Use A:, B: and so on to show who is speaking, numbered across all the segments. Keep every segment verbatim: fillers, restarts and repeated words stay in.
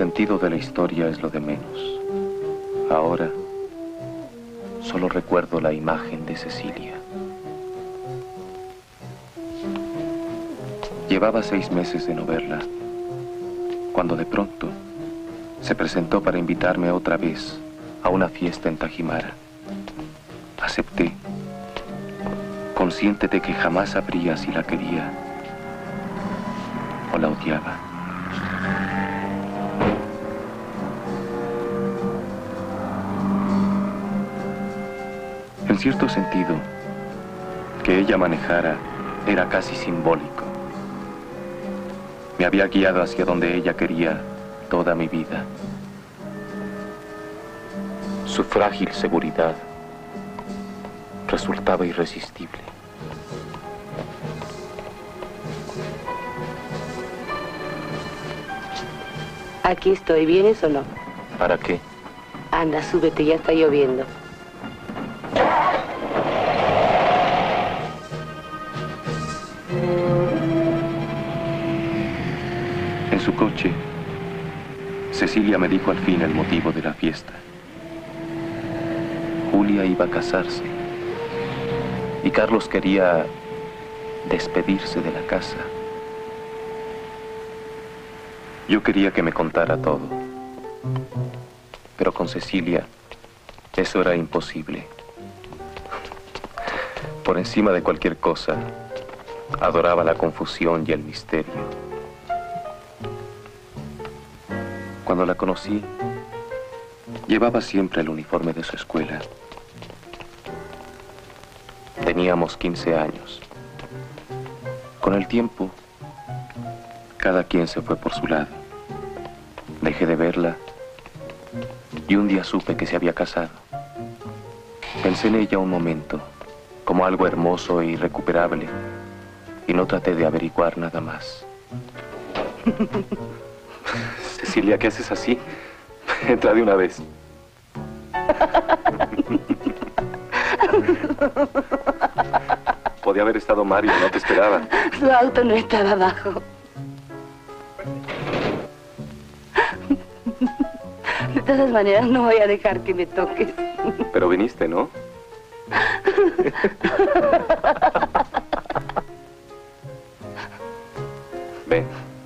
A: sentido de la historia es lo de menos. Ahora, solo recuerdo la imagen de Cecilia. Llevaba seis meses de no verla, cuando de pronto se presentó para invitarme otra vez a una fiesta en Tajimara. Acepté, consciente de que jamás sabría si la quería o la odiaba. En cierto sentido, que ella manejara era casi simbólico. Me había guiado hacia donde ella quería toda mi vida. Su frágil seguridad resultaba irresistible.
B: Aquí estoy, ¿vienes o no?
A: ¿Para qué?
B: Anda, súbete, ya está lloviendo.
A: En su coche, Cecilia me dijo al fin el motivo de la fiesta. Julia iba a casarse y Carlos quería despedirse de la casa. Yo quería que me contara todo, pero con Cecilia eso era imposible. Por encima de cualquier cosa, adoraba la confusión y el misterio. Cuando la conocí, llevaba siempre el uniforme de su escuela. Teníamos quince años. Con el tiempo, cada quien se fue por su lado. Dejé de verla y un día supe que se había casado. Pensé en ella un momento, como algo hermoso e irrecuperable, y no traté de averiguar nada más. Cecilia, ¿qué haces así? Entra de una vez. Podía haber estado Mario, no te esperaba.
B: Su auto no estaba abajo. De todas maneras, no voy a dejar que me toques.
A: Pero viniste, ¿no? Ven.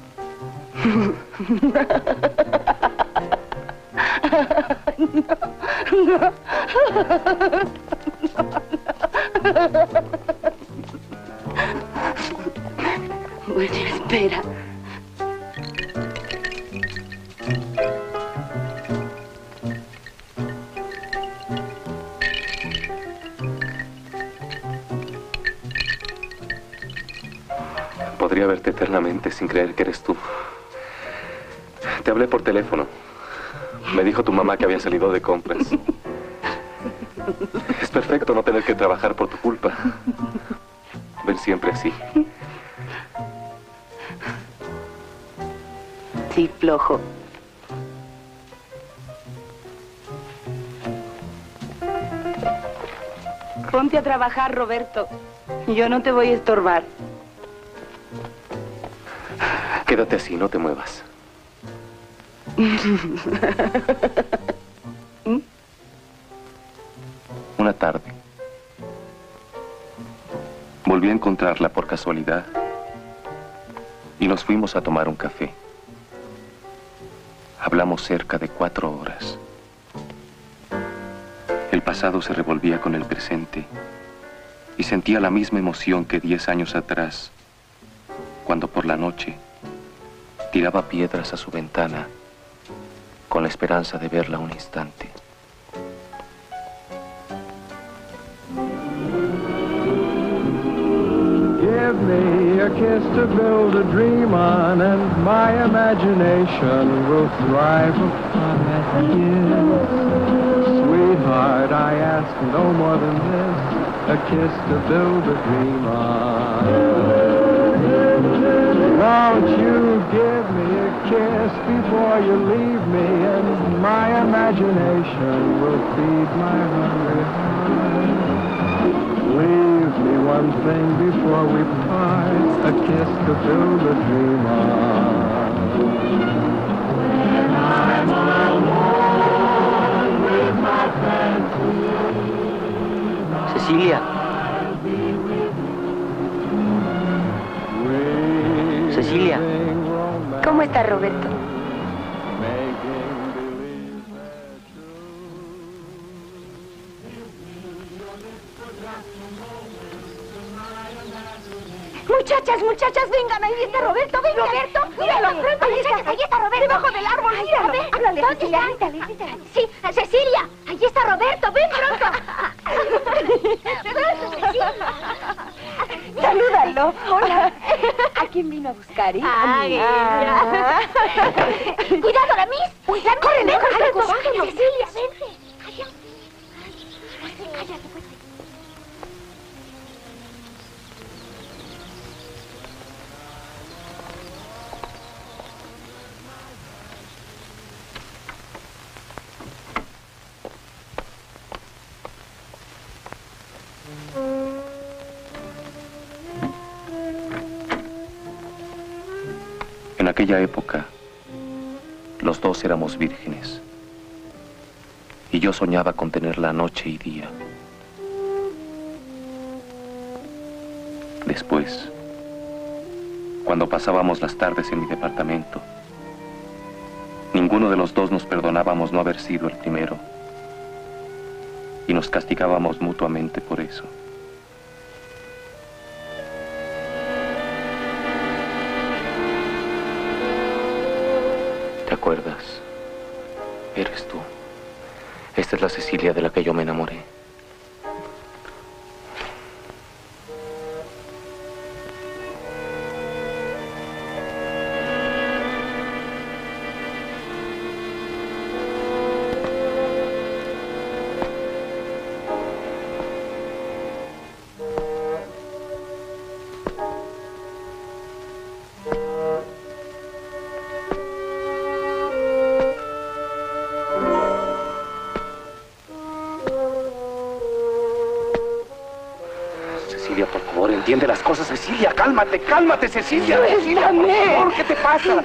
B: No, no. Bueno, espera.
A: Podría verte eternamente sin creer que eres tú. Te hablé por teléfono. Me dijo tu mamá que había salido de compras. Es perfecto no tener que trabajar por tu culpa. Ven siempre así.
B: Sí, flojo. Ponte a trabajar, Roberto. Yo no te voy a estorbar.
A: Quédate así, no te muevas. Una tarde, volví a encontrarla por casualidad y nos fuimos a tomar un café. Hablamos cerca de cuatro horas. El pasado se revolvía con el presente y sentía la misma emoción que diez años atrás, cuando por la noche tiraba piedras a su ventana con la esperanza de verla un instante.
C: Give me a kiss to build a dream on, and my imagination will thrive upon that kiss. Sweetheart, I ask no more than this, a kiss to build a dream on. Won't you give me a kiss before you leave me, and my imagination will feed my hungry heart. Leave me one thing before we part, a kiss to build a dream on.
D: Cecilia. Cecilia.
B: ¿Cómo está Roberto? Muchachas, muchachas, vengan, ahí está Roberto, venga. Roberto, míralo, ahí está, ahí está Roberto. Debajo del árbol, míralo. Háblale, Cecilia, grítale, grítale. Sí, Cecilia, ahí está Roberto, ven pronto. Salúdalo. Hola. ¿A quién vino a buscar, eh?
E: Ay,
B: ah. Cuidado, la Miss. Cuidado, corre, corre, corre. Cecilia, vente. Adiós. Cállate, pues.
A: En aquella época, los dos éramos vírgenes. Y yo soñaba con tenerla noche y día. Después, cuando pasábamos las tardes en mi departamento, ninguno de los dos nos perdonábamos no haber sido el primero. Y nos castigábamos mutuamente por eso. ¿Te acuerdas? Eres tú. Esta es la Cecilia de la que yo me enamoré. Cecilia, por favor, entiende las cosas. Cecilia, cálmate, cálmate, Cecilia. Cecilia, por favor, ¿qué te pasa?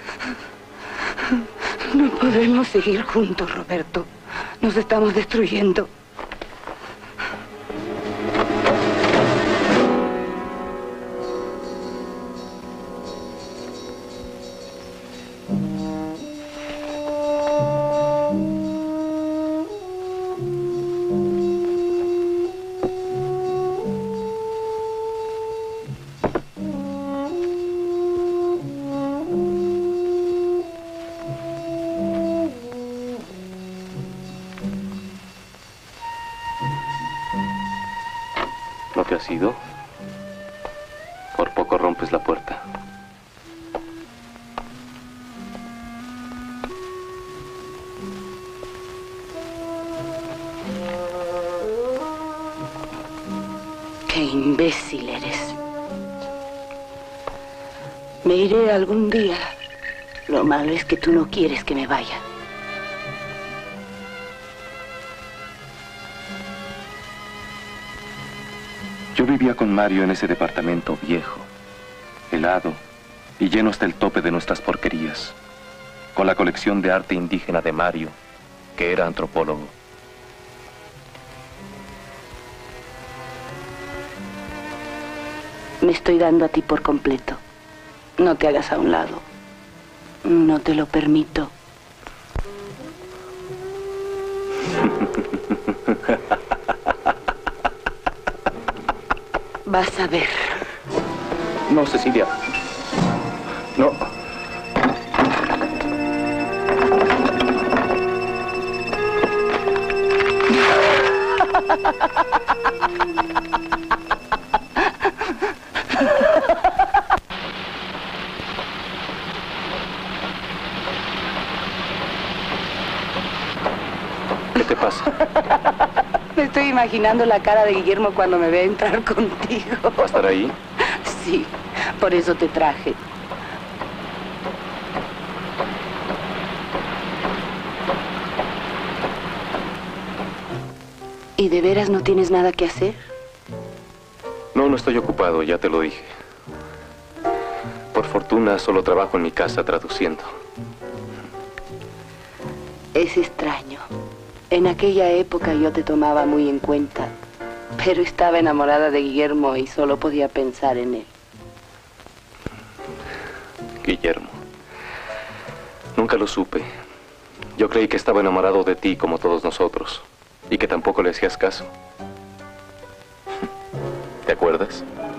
B: No podemos seguir juntos, Roberto. Nos estamos destruyendo.
A: ¿No te has ido? Por poco rompes la puerta.
B: ¡Qué imbécil eres! Me iré algún día. Lo malo es que tú no quieres que me vaya.
A: Yo vivía con Mario en ese departamento viejo, helado y lleno hasta el tope de nuestras porquerías, con la colección de arte indígena de Mario, que era antropólogo.
B: Me estoy dando a ti por completo. No te hagas a un lado. No te lo permito. Vas a ver.
A: No, Cecilia. No. ¿Qué te pasa?
B: Me estoy imaginando la cara de Guillermo cuando me vea entrar contigo.
A: ¿Va a estar ahí?
B: Sí, por eso te traje. ¿Y de veras no tienes nada que hacer?
A: No, no estoy ocupado, ya te lo dije. Por fortuna, solo trabajo en mi casa traduciendo.
E: Es extraño. En aquella época yo te tomaba muy en cuenta, pero estaba enamorada de Guillermo y solo podía pensar en él.
A: Guillermo. Nunca lo supe. Yo creí que estaba enamorado de ti como todos nosotros y que tampoco le hacías caso. ¿Te acuerdas?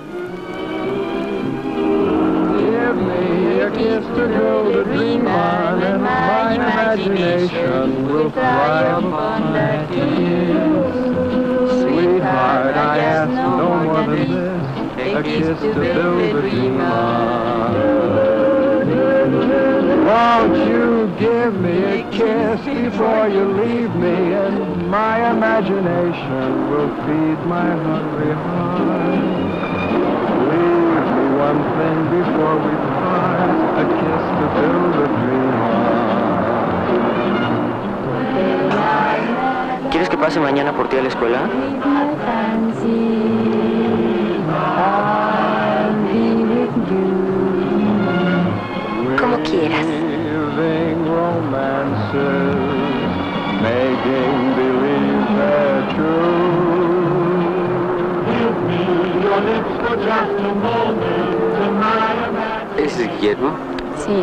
C: Give me a kiss to build a dream on, and my imagination will thrive upon that kiss. Sweetheart, I ask no more than this, a kiss to build a dream on. Won't you give me a kiss before you leave me, and my imagination will feed my hungry heart. Leave me one thing before we part, a kiss to build a dream on.
D: ¿Quieres que pase mañana por ti a la escuela?
B: Como quieras.
C: Living romances, making believe they're true. Give me your lips for just a moment, and my imagination.
D: ¿Ese es Guillermo?
E: Sí.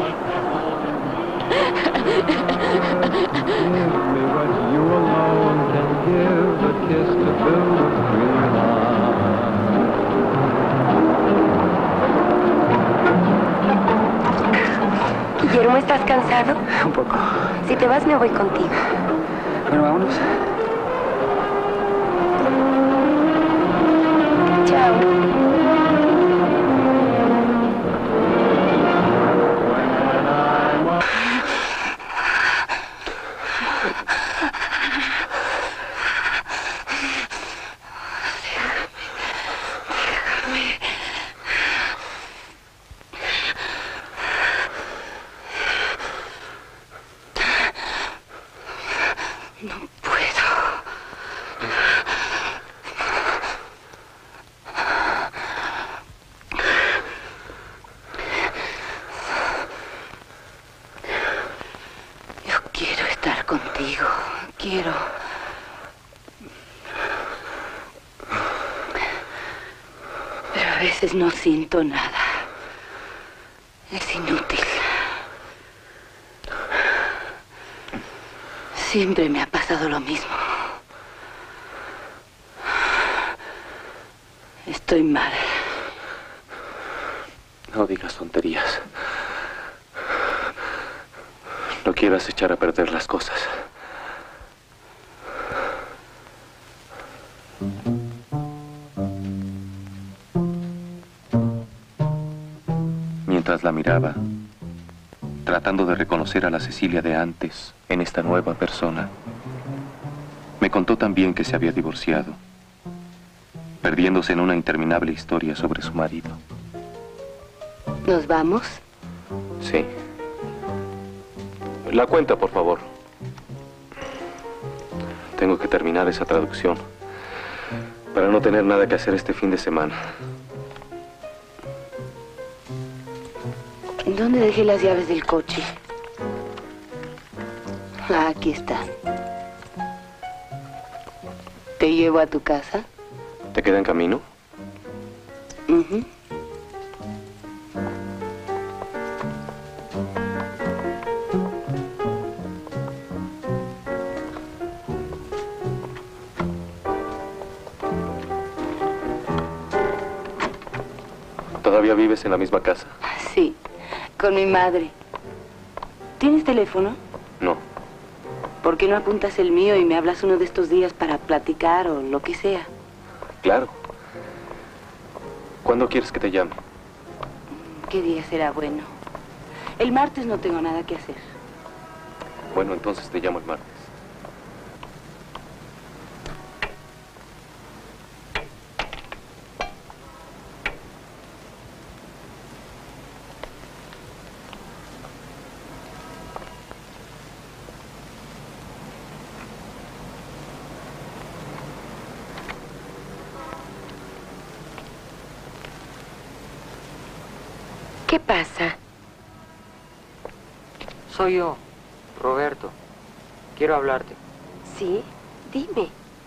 C: Give me what you alone can give, a kiss to build a dream on.
B: Guillermo, ¿estás cansado?
D: Un poco.
B: Si te vas, me voy contigo.
D: Bueno, vámonos.
B: Chao.
E: Contigo, quiero. Pero a veces no siento nada. Es inútil. Siempre me ha pasado lo mismo. Estoy mal.
A: No digas tonterías. No quieras echar a perder las cosas. Mientras la miraba, tratando de reconocer a la Cecilia de antes en esta nueva persona, me contó también que se había divorciado, perdiéndose en una interminable historia sobre su marido.
E: ¿Nos vamos?
A: Sí. La cuenta, por favor. Tengo que terminar esa traducción para no tener nada que hacer este fin de semana.
E: ¿Dónde dejé las llaves del coche? Ah, aquí están. ¿Te llevo a tu casa?
A: ¿Te queda en camino?
E: Uh-huh.
A: ¿Todavía vives en la misma casa?
E: Sí, con mi madre. ¿Tienes teléfono?
A: No.
E: ¿Por qué no apuntas el mío y me hablas uno de estos días para platicar o lo que sea?
A: Claro. ¿Cuándo quieres que te llame?
E: ¿Qué día será bueno? El martes no tengo nada que hacer.
A: Bueno, entonces te llamo el martes.
B: ¿Qué pasa?
D: Soy yo, Roberto. Quiero hablarte.
F: Sí, dime.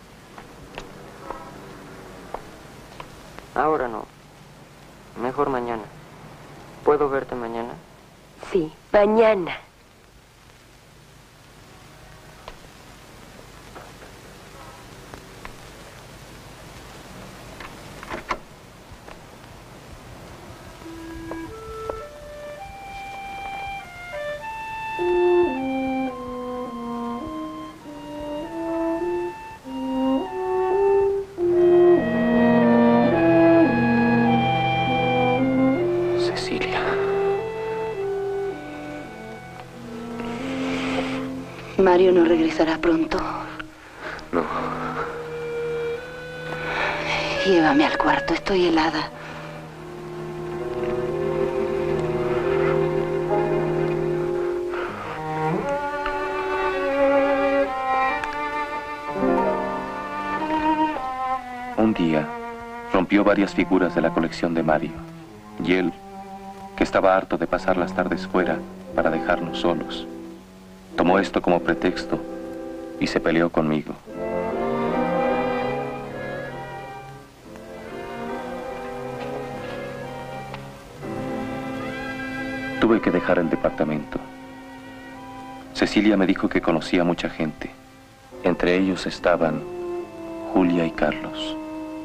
D: Ahora no. Mejor mañana. ¿Puedo verte mañana?
F: Sí, mañana.
E: Mario no regresará pronto.
A: No.
E: Llévame al cuarto, estoy helada.
A: Un día, rompió varias figuras de la colección de Mario. Y él, que estaba harto de pasar las tardes fuera para dejarnos solos, tomó esto como pretexto y se peleó conmigo. Tuve que dejar el departamento. Cecilia me dijo que conocía a mucha gente. Entre ellos estaban Julia y Carlos.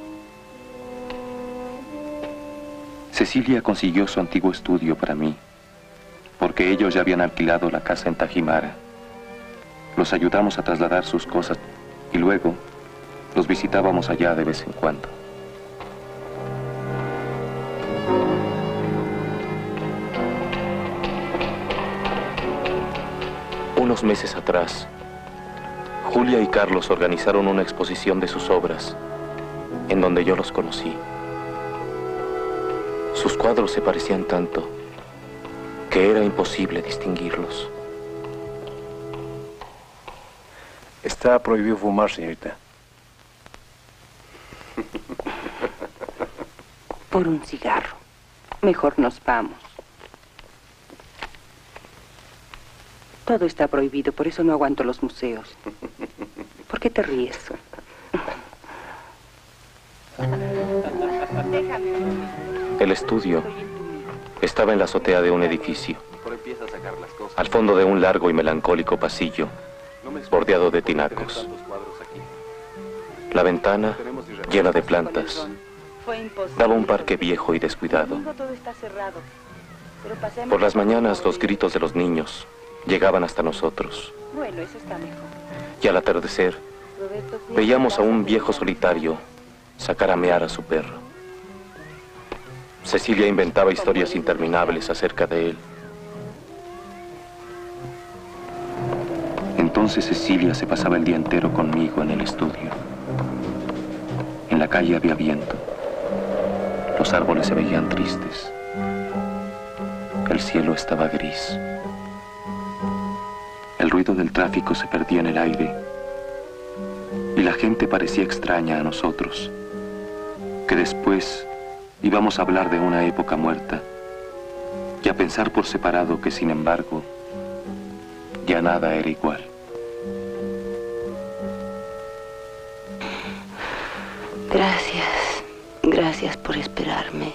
A: Cecilia consiguió su antiguo estudio para mí, porque ellos ya habían alquilado la casa en Tajimara. Los ayudamos a trasladar sus cosas y luego los visitábamos allá de vez en cuando. Unos meses atrás, Julia y Carlos organizaron una exposición de sus obras, en donde yo los conocí. Sus cuadros se parecían tanto que era imposible distinguirlos.
G: Está prohibido fumar, señorita.
E: Por un cigarro. Mejor nos vamos. Todo está prohibido, por eso no aguanto los museos. ¿Por qué te ríes?
A: El estudio estaba en la azotea de un edificio, al fondo de un largo y melancólico pasillo, bordeado de tinacos. La ventana, llena de plantas, daba un parque viejo y descuidado. Por las mañanas, los gritos de los niños llegaban hasta nosotros. Y al atardecer, veíamos a un viejo solitario sacar a mear a su perro. Cecilia inventaba historias interminables acerca de él. Entonces Cecilia se pasaba el día entero conmigo en el estudio. En la calle había viento. Los árboles se veían tristes. El cielo estaba gris. El ruido del tráfico se perdía en el aire. Y la gente parecía extraña a nosotros, que después íbamos a hablar de una época muerta y a pensar por separado que, sin embargo, ya nada era igual.
E: Gracias. Gracias por esperarme.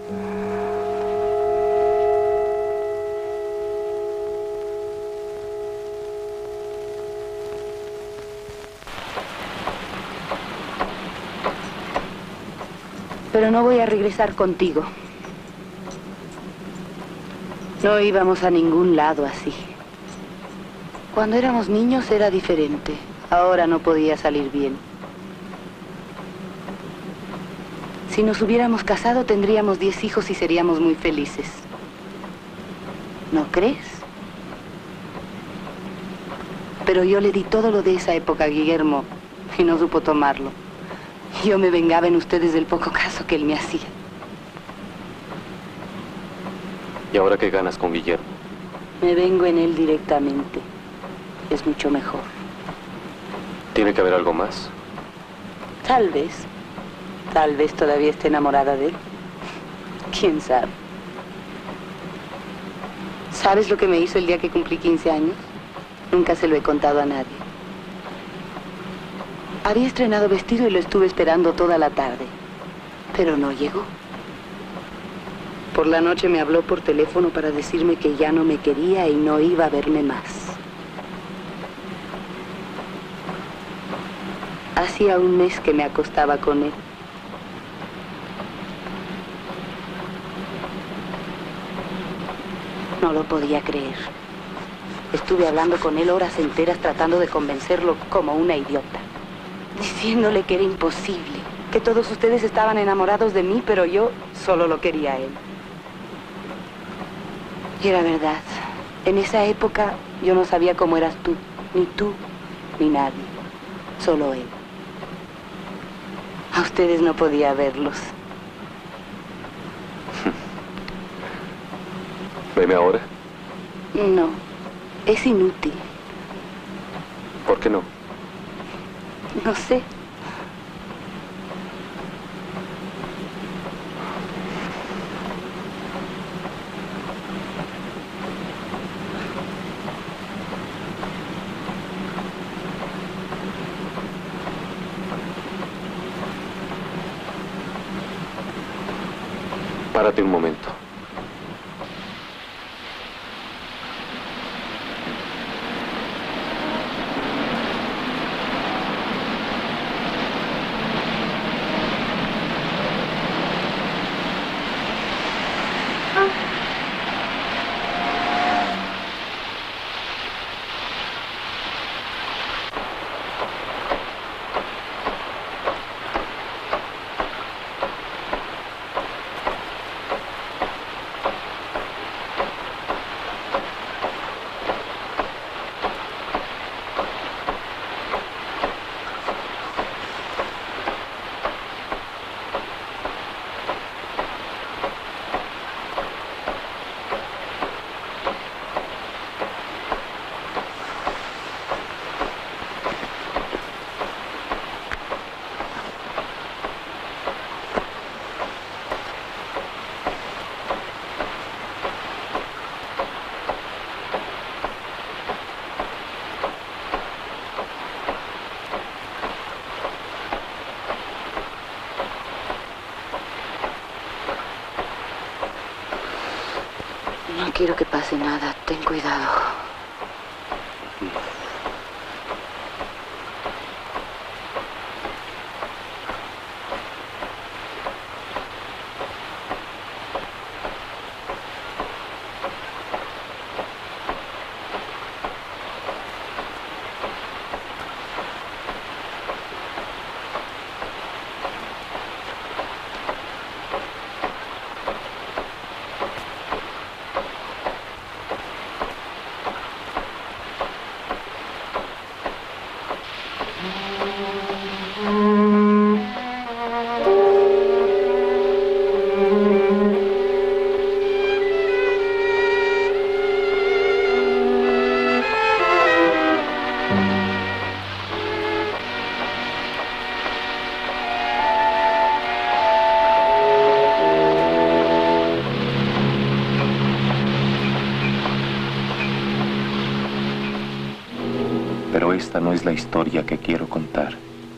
E: Pero no voy a regresar contigo. No íbamos a ningún lado así. Cuando éramos niños era diferente. Ahora no podía salir bien. Si nos hubiéramos casado, tendríamos diez hijos y seríamos muy felices. ¿No crees? Pero yo le di todo lo de esa época a Guillermo y no supo tomarlo. Yo me vengaba en ustedes del poco caso que él me hacía.
A: ¿Y ahora qué ganas con Guillermo?
E: Me vengo en él directamente. Es mucho mejor.
A: ¿Tiene que haber algo más?
E: Tal vez. Tal vez todavía esté enamorada de él. ¿Quién sabe? ¿Sabes lo que me hizo el día que cumplí quince años? Nunca se lo he contado a nadie. Había estrenado vestido y lo estuve esperando toda la tarde, pero no llegó. Por la noche me habló por teléfono para decirme que ya no me quería y no iba a verme más. Hacía un mes que me acostaba con él. No lo podía creer. Estuve hablando con él horas enteras tratando de convencerlo como una idiota. Diciéndole que era imposible, que todos ustedes estaban enamorados de mí, pero yo solo lo quería a él. Y era verdad. En esa época yo no sabía cómo eras tú, ni tú, ni nadie. Solo él. A ustedes no podía verlos.
A: ¿Veme ahora?
E: No, es inútil.
A: ¿Por qué no?
E: No sé.
A: Párate un momento. No quiero que pase nada. Ten cuidado. Pero esta no es la historia que quiero contar.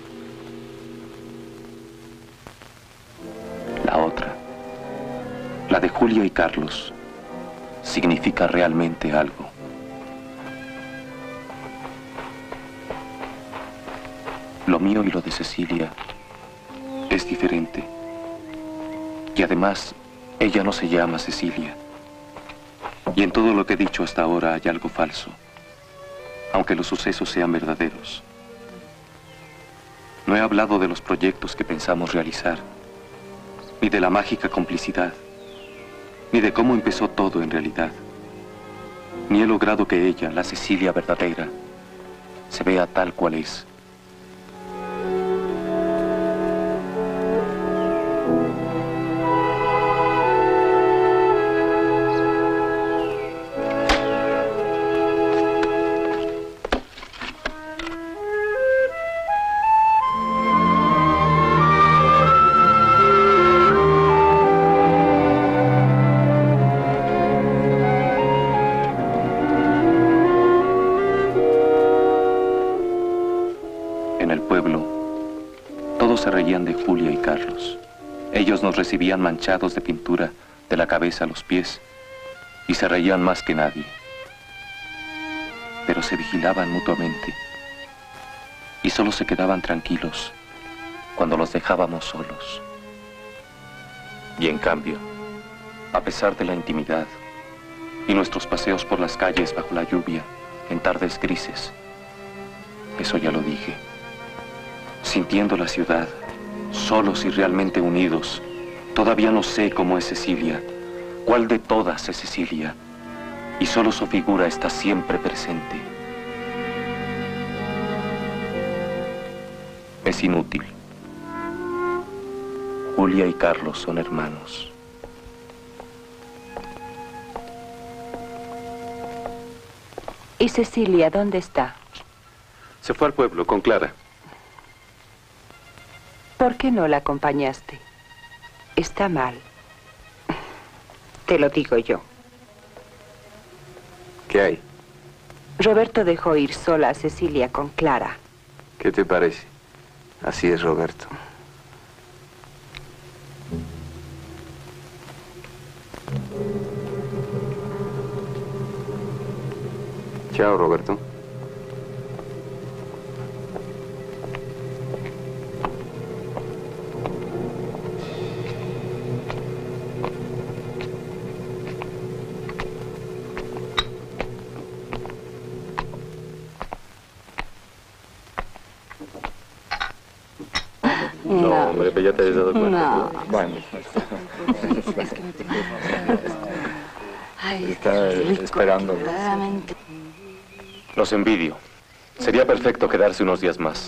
A: La otra, la de Julia y Carlos, significa realmente algo. Lo mío y lo de Cecilia es diferente. Y además, ella no se llama Cecilia. Y en todo lo que he dicho hasta ahora hay algo falso, aunque los sucesos sean verdaderos. No he hablado de los proyectos que pensamos realizar, ni de la mágica complicidad, ni de cómo empezó todo en realidad. Ni he logrado que ella, la Cecilia verdadera, se vea tal cual es. Todos se reían de Julia y Carlos. Ellos nos recibían manchados de pintura de la cabeza a los pies y se reían más que nadie. Pero se vigilaban mutuamente y solo se quedaban tranquilos cuando los dejábamos solos. Y en cambio, a pesar de la intimidad y nuestros paseos por las calles bajo la lluvia, en tardes grises, eso ya lo dije, sintiendo la ciudad, solos y realmente unidos, todavía no sé cómo es Cecilia, cuál de todas es Cecilia, y solo su figura está siempre presente. Es inútil. Julia y Carlos son hermanos.
E: ¿Y Cecilia dónde está?
A: Se fue al pueblo con Clara.
E: ¿Por qué no la acompañaste? Está mal. Te lo digo yo.
G: ¿Qué hay?
E: Roberto dejó ir sola a Cecilia con Clara.
G: ¿Qué te parece? Así es, Roberto. Chao, Roberto.
A: No, hombre, pero ya te has dado cuenta.
B: No.
G: Bueno.
B: Ay,
G: Está esperando.
B: verdaderamente.
A: Los envidio. Sería perfecto quedarse unos días más.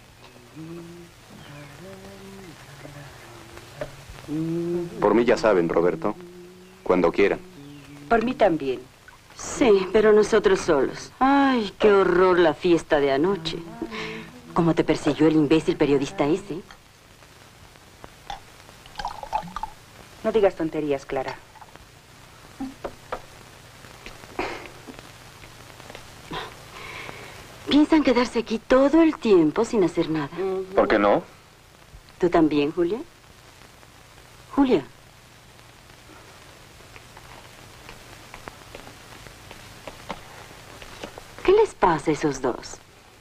G: Por mí ya saben, Roberto. Cuando quieran.
E: Por mí también.
H: Sí, pero nosotros solos. Ay, qué horror la fiesta de anoche. ¿Cómo te persiguió el imbécil periodista ese?
E: No digas tonterías, Clara.
H: Piensan quedarse aquí todo el tiempo sin hacer nada.
A: ¿Por qué no?
H: ¿Tú también, Julia? Julia. ¿Qué les pasa a esos dos?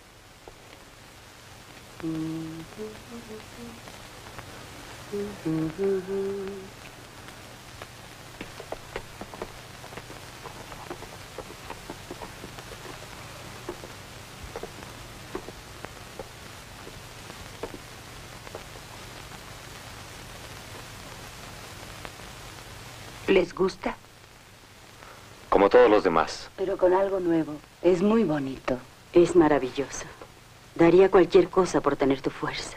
E: ¿Les gusta?
A: Como todos los demás.
B: Pero con algo nuevo. Es muy bonito.
H: Es maravilloso. Daría cualquier cosa por tener tu fuerza.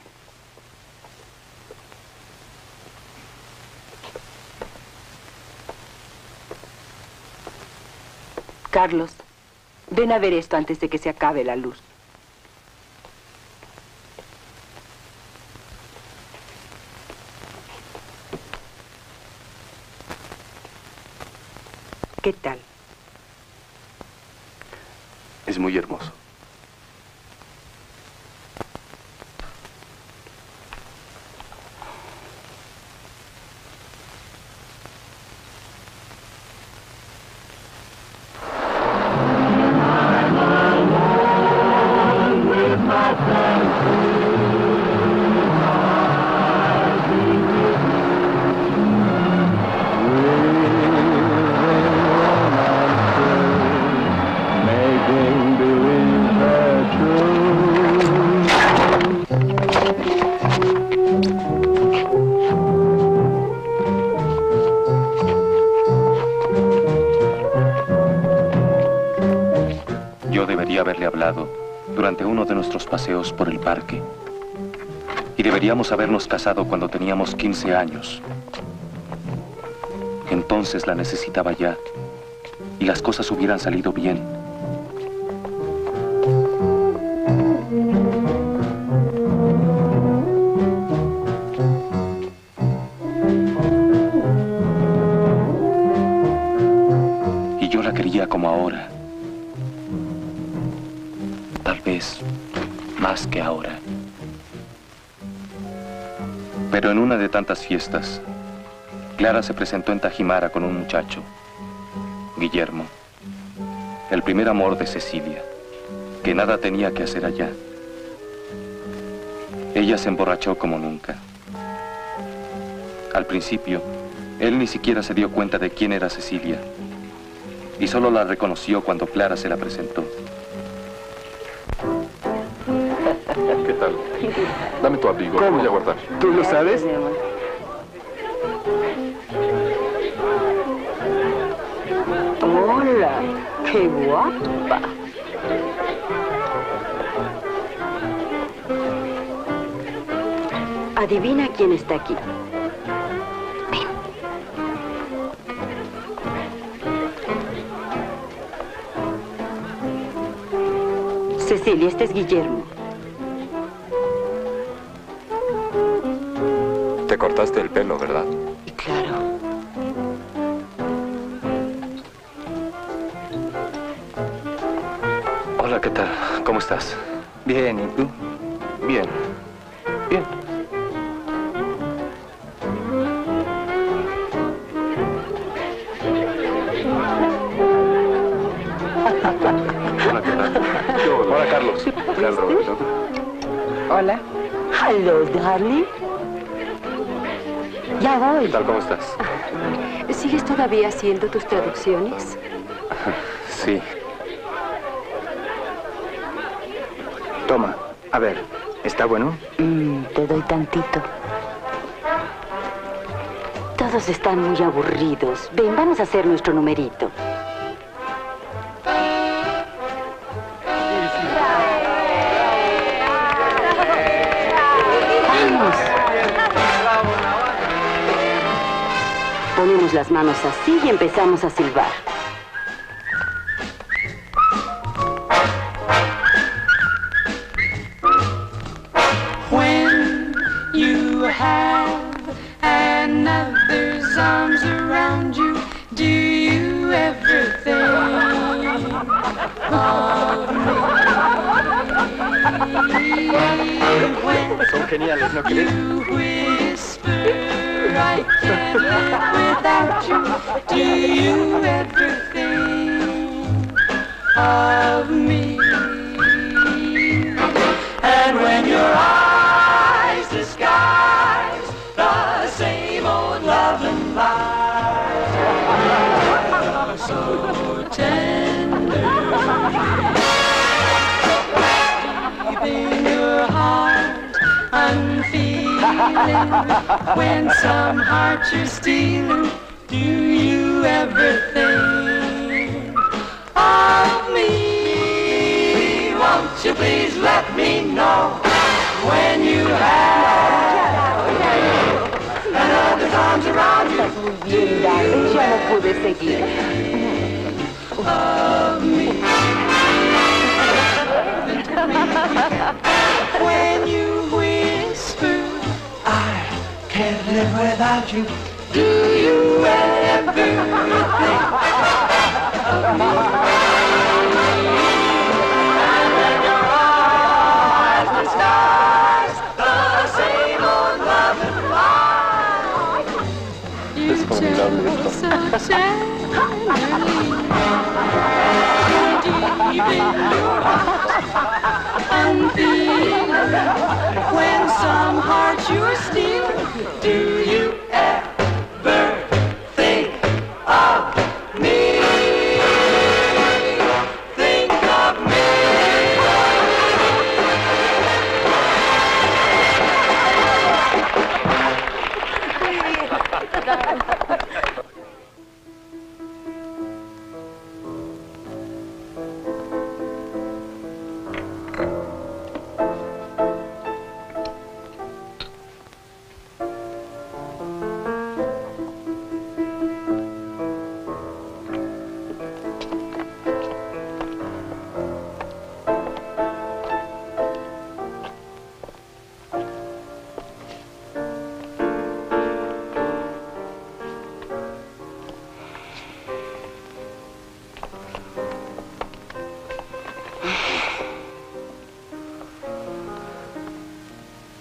E: Carlos, ven a ver esto antes de que se acabe la luz. ¿Qué tal?
G: Es muy hermoso.
A: Yo debería haberle hablado durante uno de nuestros paseos por el parque. Y deberíamos habernos casado cuando teníamos quince años. Entonces la necesitaba ya. Y las cosas hubieran salido bien. Y yo la quería como ahora. Tal vez más que ahora. Pero en una de tantas fiestas, Clara se presentó en Tajimara con un muchacho, Guillermo, el primer amor de Cecilia, que nada tenía que hacer allá. Ella se emborrachó como nunca. Al principio, él ni siquiera se dio cuenta de quién era Cecilia, y solo la reconoció cuando Clara se la presentó.
I: ¿Qué tal? Dame tu abrigo,
J: ¿Cómo?
I: voy a guardar.
J: ¿Tú lo sabes?
H: Hola, qué guapa. Adivina quién está aquí. Ven. Cecilia, este es Guillermo.
I: Te cortaste el pelo, ¿verdad?
H: Claro.
A: Hola, ¿qué tal? ¿Cómo estás?
J: Bien, ¿y tú?
A: Bien. Bien. Hola, ¿qué tal? Hola, Carlos. ¿Qué tal, Roberto?
E: Hola.
H: Hello, darling. Ya voy.
A: ¿Qué tal? ¿Cómo estás?
F: ¿Sigues todavía haciendo tus traducciones?
A: Sí.
J: Toma, a ver, ¿está bueno?
H: Mm, te doy tantito. Todos están muy aburridos. Ven, vamos a hacer nuestro numerito. Vamos. Ponemos las manos así y empezamos a silbar.
K: When you have another's arms around you, do you ever think of me?
J: Son geniales, ¿no crees?
K: You whisper, I can't live without you. Do you ever think of me? And when your eyes disguise the same old love and lies, so tender, deep in your heart, unfeeling, when some heart you're stealing, do you ever think of me? Won't you please let me know when you have another's arms around you?
E: Bien, darling, ya no pude seguir.
K: Of me. When you whisper, I can't live without you. Do you ever think of me?
I: Es formidable esto.
K: When some heart you're stealing, do you ever think of me? Think of me.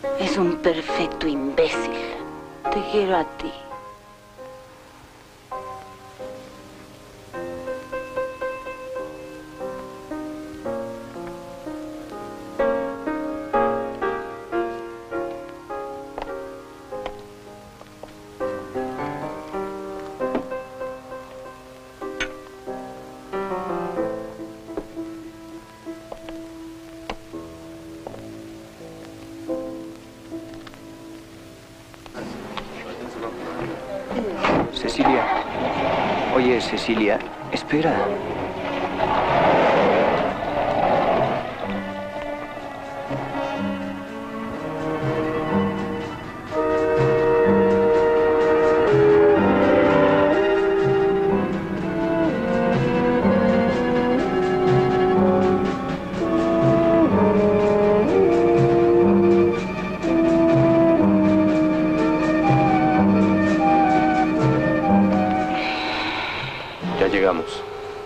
E: Es un perfecto imbécil. Te quiero a ti.
J: Cecilia. Oye, Cecilia, espera.
A: Llegamos.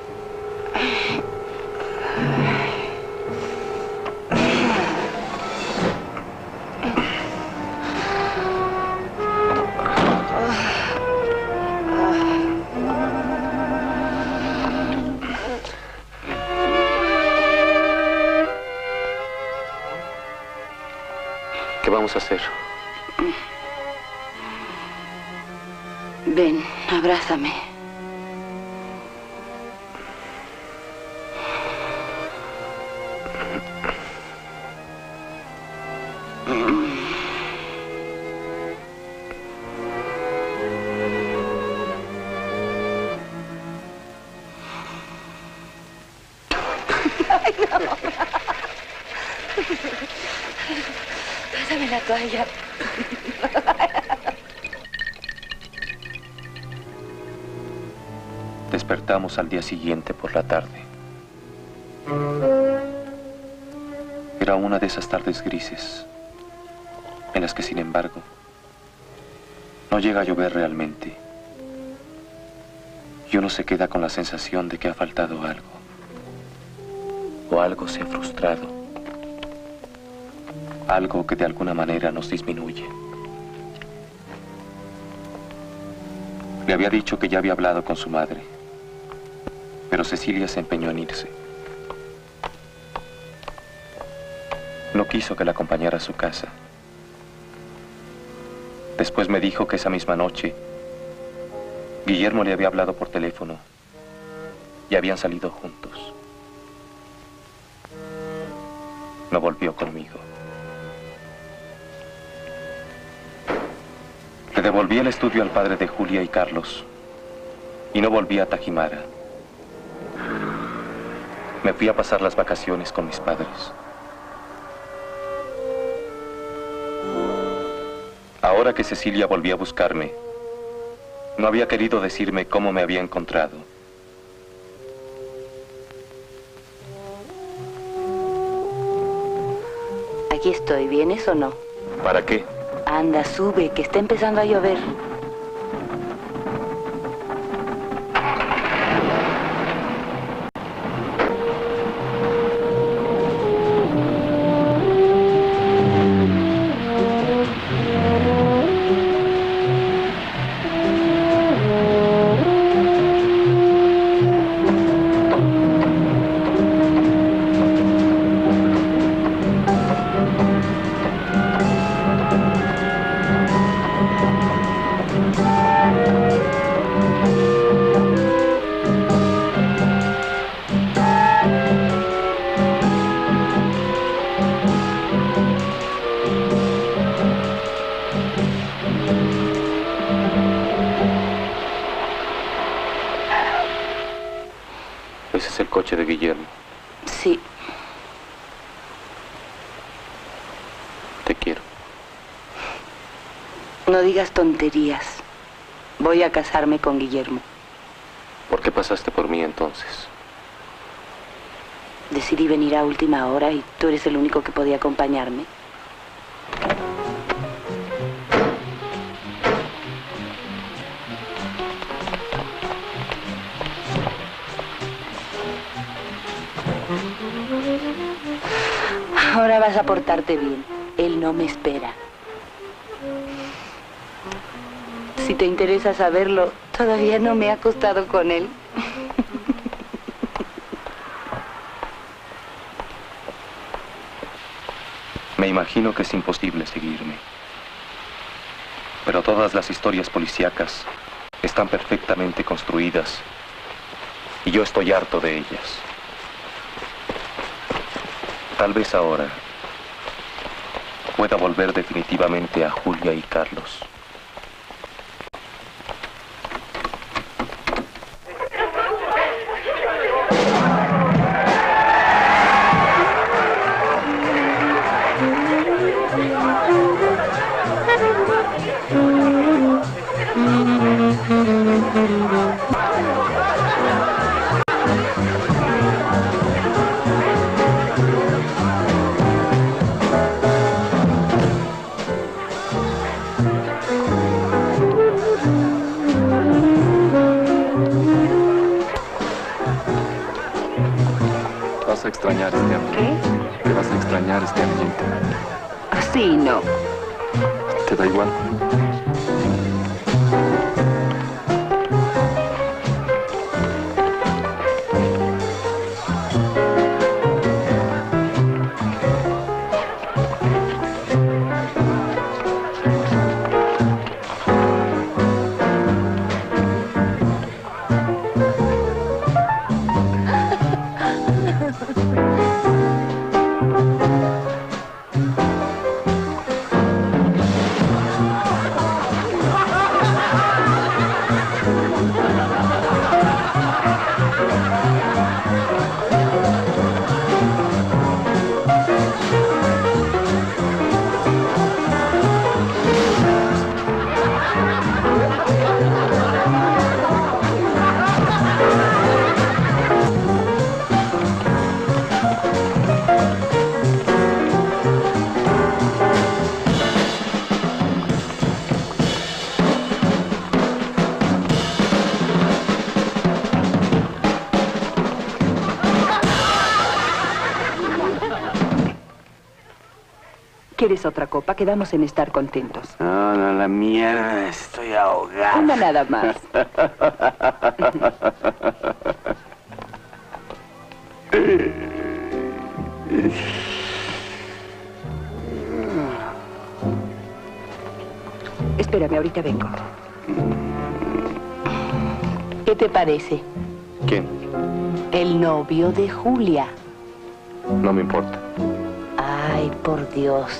A: ¿Qué vamos a hacer?
E: Ven, abrázame. Ay, no. Pásame la toalla.
A: Despertamos al día siguiente por la tarde. Era una de esas tardes grises, en las que, sin embargo, no llega a llover realmente. Y uno se queda con la sensación de que ha faltado algo, o algo se ha frustrado, algo que de alguna manera nos disminuye. Le había dicho que ya había hablado con su madre, pero Cecilia se empeñó en irse. No quiso que la acompañara a su casa. Después me dijo que esa misma noche Guillermo le había hablado por teléfono y habían salido juntos. No volvió conmigo. Le devolví el estudio al padre de Julia y Carlos y no volví a Tajimara. Me fui a pasar las vacaciones con mis padres. Ahora que Cecilia volvió a buscarme, no había querido decirme cómo me había encontrado.
E: Aquí estoy, ¿vienes o no?
A: ¿Para qué?
E: Anda, sube, que está empezando a llover.
A: Ese es el coche de Guillermo.
E: Sí.
A: Te quiero.
E: No digas tonterías. Voy a casarme con Guillermo.
A: ¿Por qué pasaste por mí entonces?
E: Decidí venir a última hora y tú eres el único que podía acompañarme. Ahora vas a portarte bien. Él no me espera. Si te interesa saberlo, todavía no me he acostado con él.
A: Me imagino que es imposible seguirme. Pero todas las historias policíacas están perfectamente construidas y yo estoy harto de ellas. Tal vez ahora pueda volver definitivamente a Julia y Carlos.
I: Vas a extrañar este ambiente.
E: ¿Qué?
I: Te vas a extrañar este ambiente.
E: Sí, no.
I: ¿Te da igual?
F: ¿Quieres otra copa? Quedamos en estar contentos.
L: No, no, la mierda, estoy ahogado.
F: Una nada más. Espérame, ahorita vengo.
E: ¿Qué te parece?
A: ¿Quién?
E: El novio de Julia.
A: No me importa.
E: Ay, por Dios.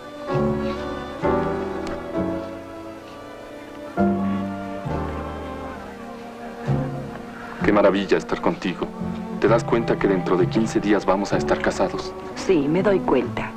I: Qué maravilla estar contigo. ¿Te das cuenta que dentro de quince días vamos a estar casados?
F: Sí, me doy cuenta.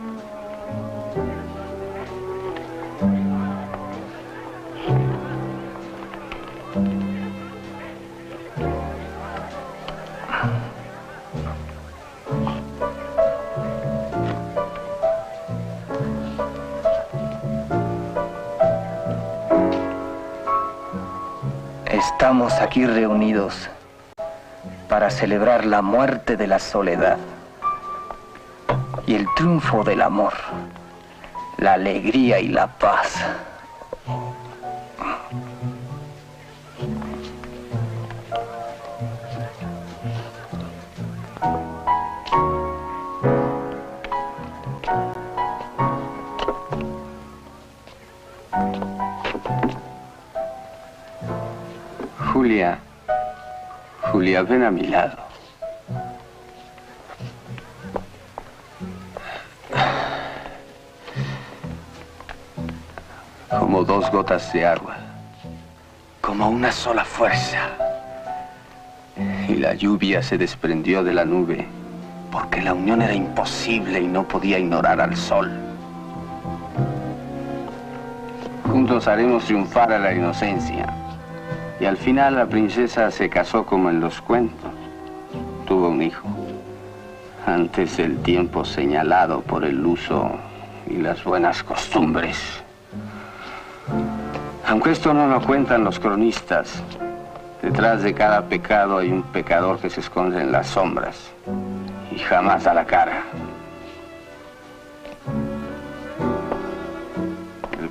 J: Estamos aquí reunidos para celebrar la muerte de la soledad y el triunfo del amor, la alegría y la paz.
L: Julia, Julia, ven a mi lado. Como dos gotas de agua, como una sola fuerza. Y la lluvia se desprendió de la nube, porque la unión era imposible y no podía ignorar al sol. Juntos haremos triunfar a la inocencia. Y al final la princesa se casó como en los cuentos. Tuvo un hijo. Antes del tiempo señalado por el uso y las buenas costumbres. Aunque esto no lo cuentan los cronistas, detrás de cada pecado hay un pecador que se esconde en las sombras y jamás da la cara.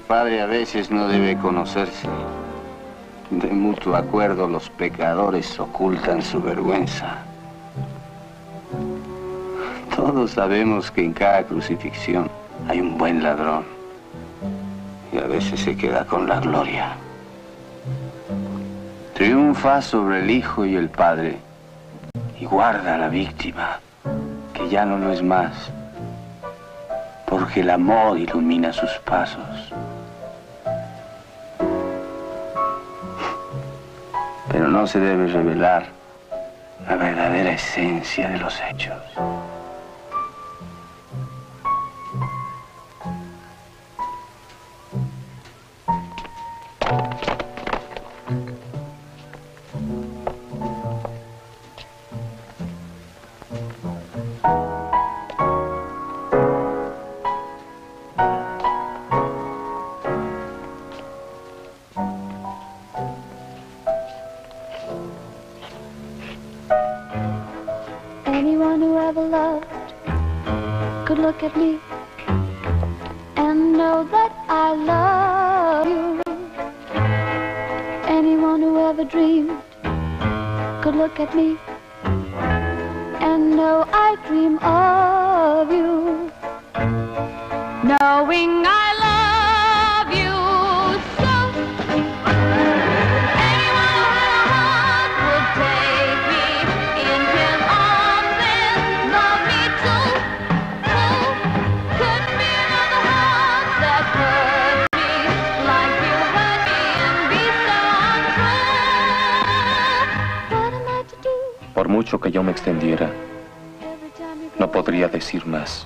L: padre a veces no debe conocerse. De mutuo acuerdo, los pecadores ocultan su vergüenza. Todos sabemos que en cada crucifixión hay un buen ladrón. Y a veces se queda con la gloria. Triunfa sobre el hijo y el padre. Y guarda a la víctima, que ya no lo es más. Porque el amor ilumina sus pasos. Pero no se debe revelar la verdadera esencia de los hechos.
M: Anyone who ever loved could look at me and know that I love you. Anyone who ever dreamed could look at me and know I dream of you. Knowing I love you so. Anyone who had a heart would take me in his arms and love me too. Who could be another heart that hurt me like you hurt me and be so untrue? What am I to do?
A: Por mucho que yo me extendiera, no podría decir más.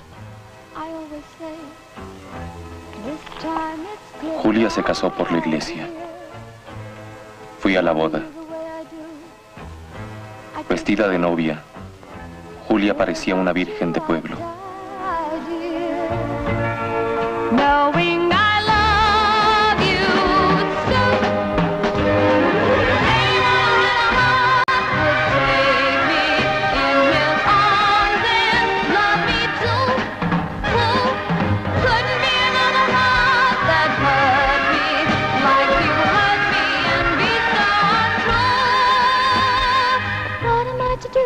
A: Julia se casó por la iglesia. Fui a la boda. Vestida de novia, Julia parecía una virgen de pueblo.
M: Knowing I love you so. Anyone who had a heart would take me in his arms and love me too. Who couldn't be another heart that hurt me like you hurt me and be so untrue? What am I to do?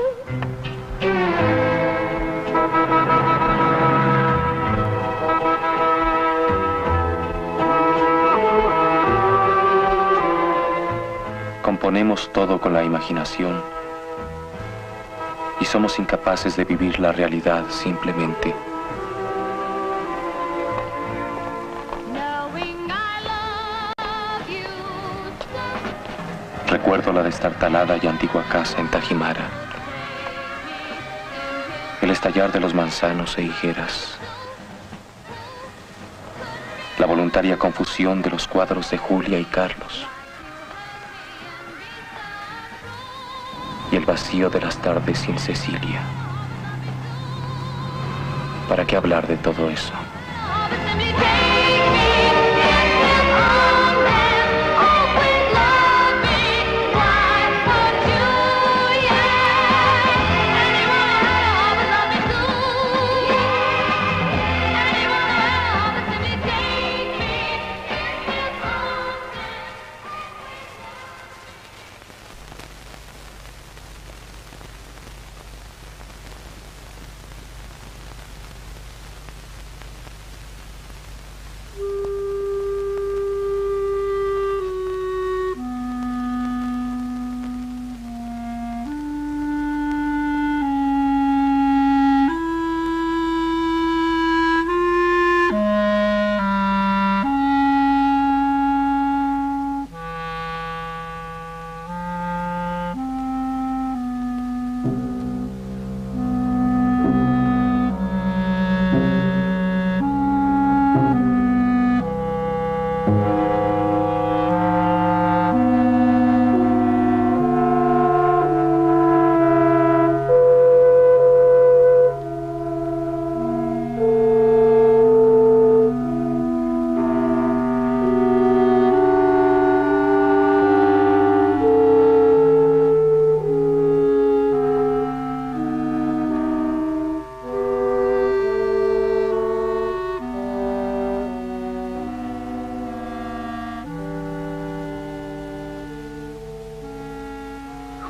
A: Componemos todo con la imaginación y somos incapaces de vivir la realidad simplemente. Recuerdo la destartalada y antigua casa en Tajimara, el estallar de los manzanos e higueras, la voluntaria confusión de los cuadros de Julia y Carlos, y el vacío de las tardes sin Cecilia. ¿Para qué hablar de todo eso?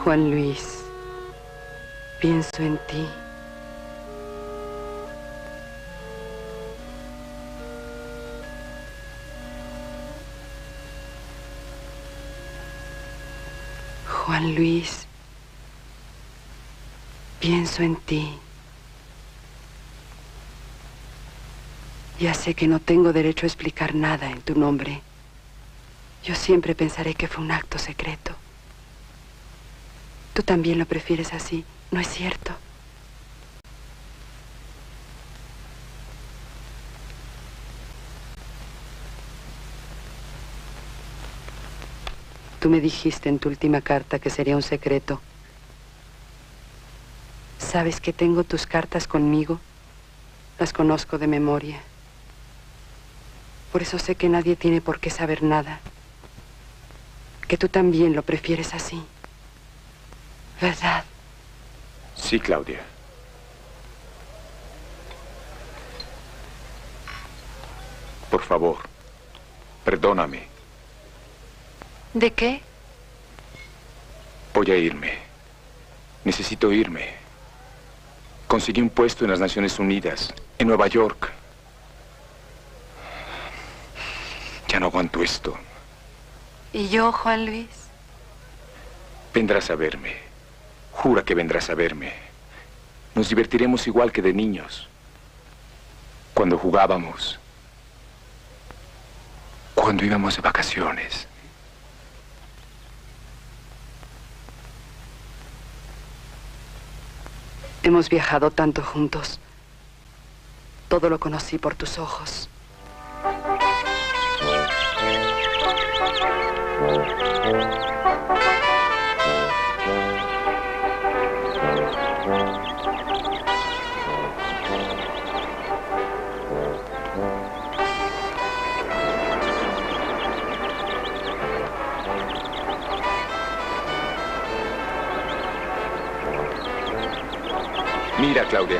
F: Juan Luis, pienso en ti. Juan Luis, pienso en ti. Ya sé que no tengo derecho a explicar nada en tu nombre. Yo siempre pensaré que fue un acto secreto. Tú también lo prefieres así, ¿no es cierto? Tú me dijiste en tu última carta que sería un secreto. ¿Sabes que tengo tus cartas conmigo? Las conozco de memoria. Por eso sé que nadie tiene por qué saber nada. Que tú también lo prefieres así. ¿Verdad?
N: Sí, Claudia. Por favor, perdóname.
F: ¿De qué?
N: Voy a irme. Necesito irme. Conseguí un puesto en las Naciones Unidas, en Nueva York. Ya no aguanto esto.
F: ¿Y yo, Juan Luis?
N: Vendrás a verme. Jura que vendrás a verme. Nos divertiremos igual que de niños. Cuando jugábamos. Cuando íbamos de vacaciones.
F: Hemos viajado tanto juntos. Todo lo conocí por tus ojos.
N: Mira, Claudia.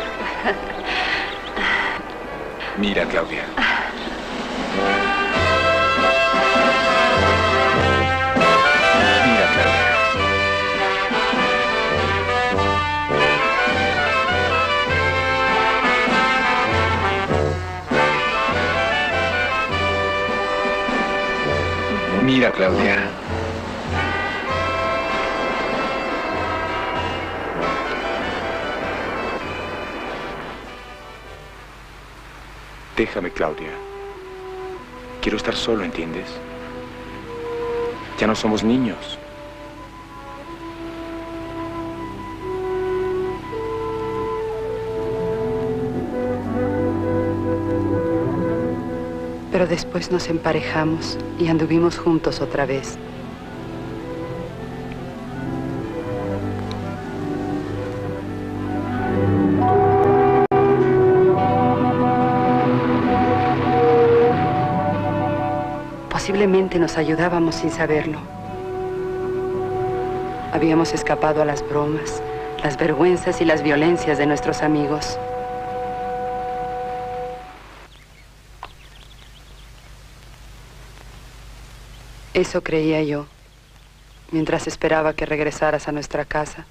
N: Mira, Claudia. Mira, Claudia. Mira, Claudia. Déjame, Claudia. Quiero estar solo, ¿entiendes? Ya no somos niños.
F: Pero después nos emparejamos y anduvimos juntos otra vez. Posiblemente nos ayudábamos sin saberlo. Habíamos escapado a las bromas, las vergüenzas y las violencias de nuestros amigos. Eso creía yo, mientras esperaba que regresaras a nuestra casa.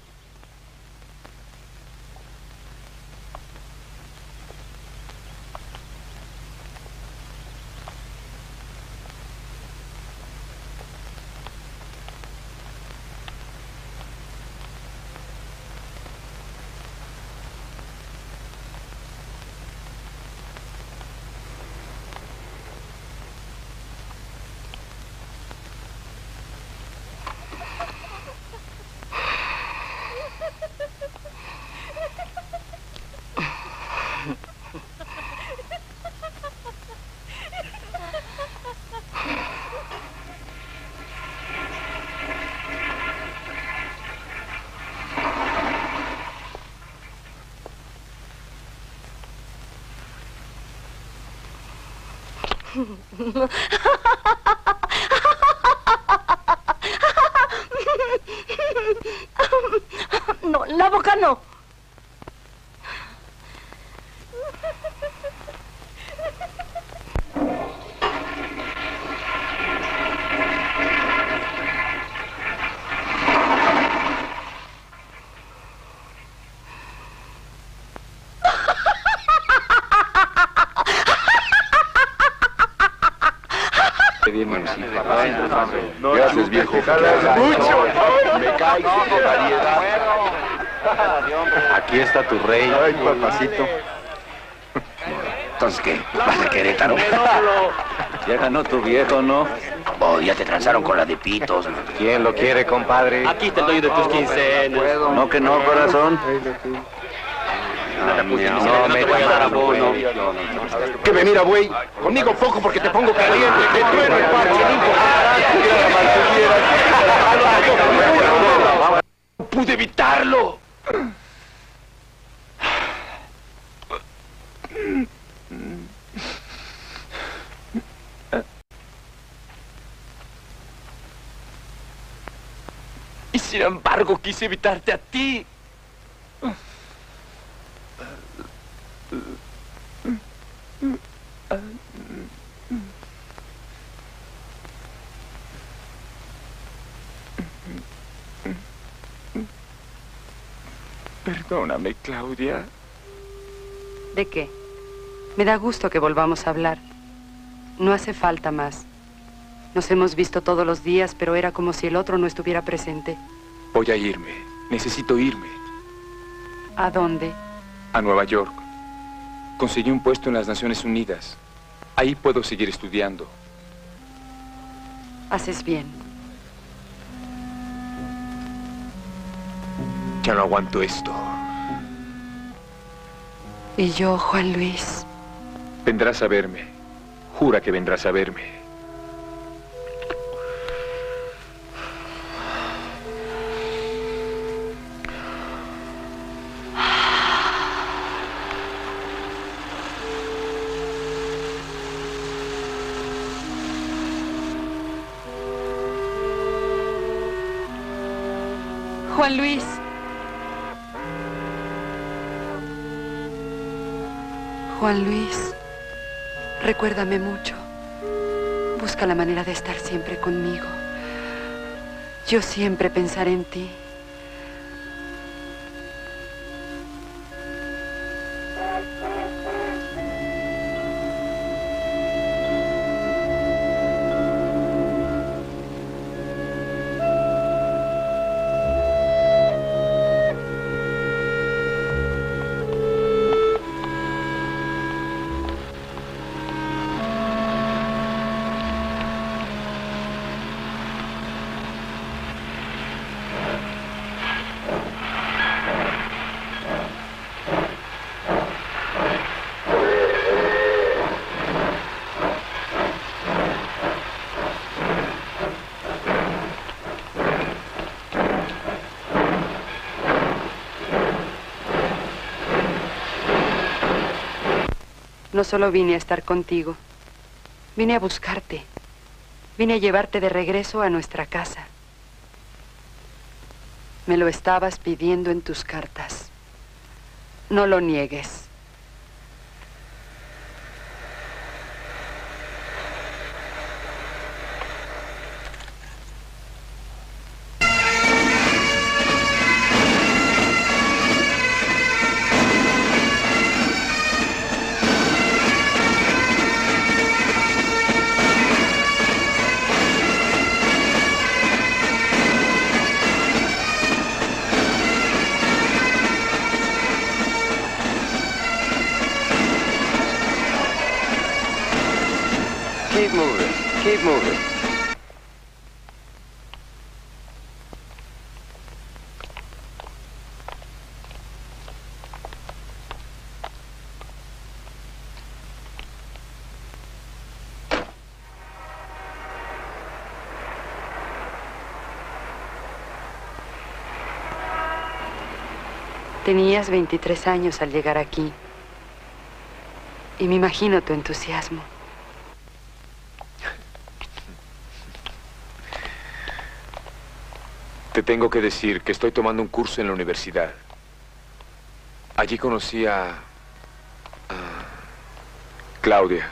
B: No, la boca no.
N: pedir mi sí.
I: Gracias, viejo.
N: Mucho.
I: Me caigo de variedad.
G: Aquí está tu rey.
I: Ay, papacito.
J: Entonces, ¿qué? ¿Vas a Querétaro?
G: Ya ganó tu viejo, ¿no?
J: Oh, ya te transaron con la de pitos.
G: ¿Quién lo quiere, compadre?
O: Aquí está el dueño de tus quincenas.
G: No, que no, corazón.
O: No,
G: No, me voy a dar abono.
I: Que me mira, güey. Conmigo poco porque te pongo caliente. Te trueno el parche. No pude evitarlo. Y sin embargo quise evitarte a ti. Perdóname, Claudia.
F: ¿De qué? Me da gusto que volvamos a hablar. No hace falta más. Nos hemos visto todos los días, pero era como si el otro no estuviera presente.
N: Voy a irme. Necesito irme.
F: ¿A dónde?
N: A Nueva York. Conseguí un puesto en las Naciones Unidas. Ahí puedo seguir estudiando.
F: Haces bien.
N: Ya no aguanto esto.
F: ¿Y yo, Juan Luis?
N: Vendrás a verme. Jura que vendrás a verme.
F: Juan Luis. Juan Luis, recuérdame mucho. Busca la manera de estar siempre conmigo. Yo siempre pensaré en ti. No solo vine a estar contigo, vine a buscarte. Vine a llevarte de regreso a nuestra casa. Me lo estabas pidiendo en tus cartas. No lo niegues.
L: Keep moving. Keep moving.
F: Tenías veintitrés años al llegar aquí. Y me imagino tu entusiasmo.
N: Te tengo que decir que estoy tomando un curso en la universidad. Allí conocí a... a Claudia.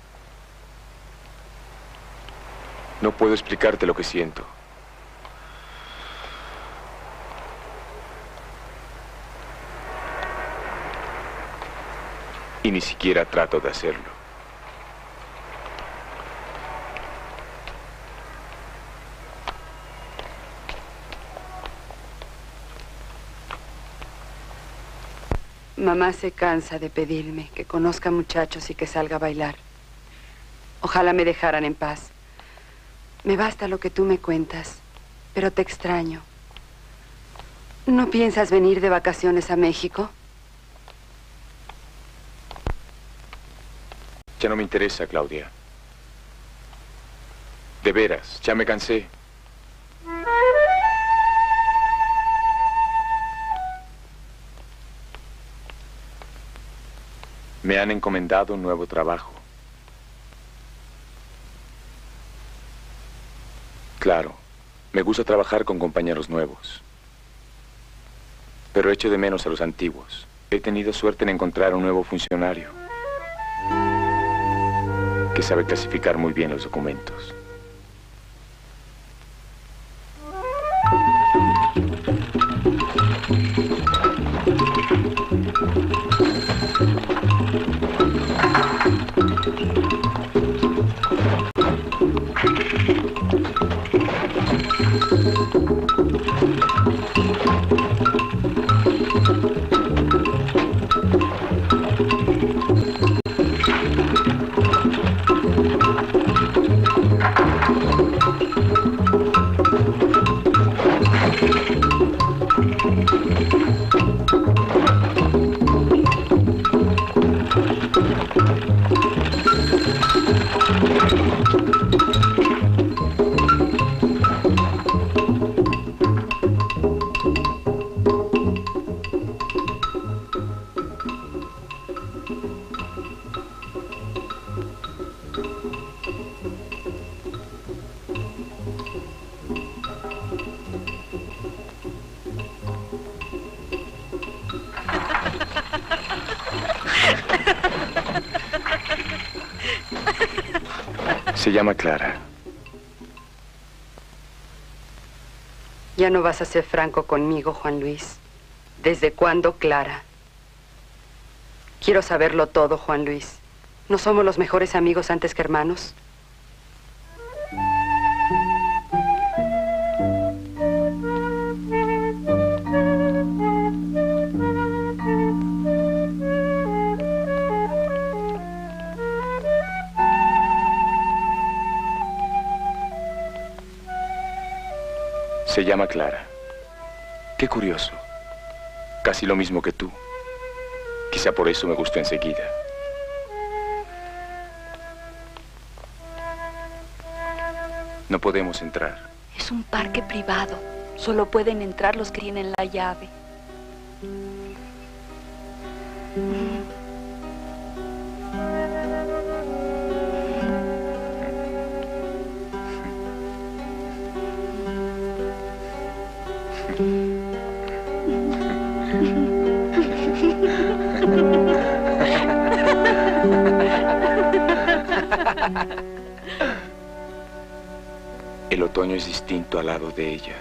N: No puedo explicarte lo que siento. Y ni siquiera trato de hacerlo.
F: Mamá se cansa de pedirme que conozca muchachos y que salga a bailar. Ojalá me dejaran en paz. Me basta lo que tú me cuentas, pero te extraño. ¿No piensas venir de vacaciones a México?
N: Ya no me interesa, Claudia. De veras, ya me cansé. Me han encomendado un nuevo trabajo. Claro, me gusta trabajar con compañeros nuevos. Pero echo de menos a los antiguos. He tenido suerte en encontrar un nuevo funcionario que sabe clasificar muy bien los documentos. Se llama Clara.
F: Ya no vas a ser franco conmigo, Juan Luis. ¿Desde cuándo, Clara? Quiero saberlo todo, Juan Luis. ¿No somos los mejores amigos antes que hermanos?
N: Se llama Clara. Qué curioso. Casi lo mismo que tú. Quizá por eso me gustó enseguida. No podemos entrar.
P: Es un parque privado. Solo pueden entrar los que tienen la llave.
N: El otoño es distinto al lado de ella.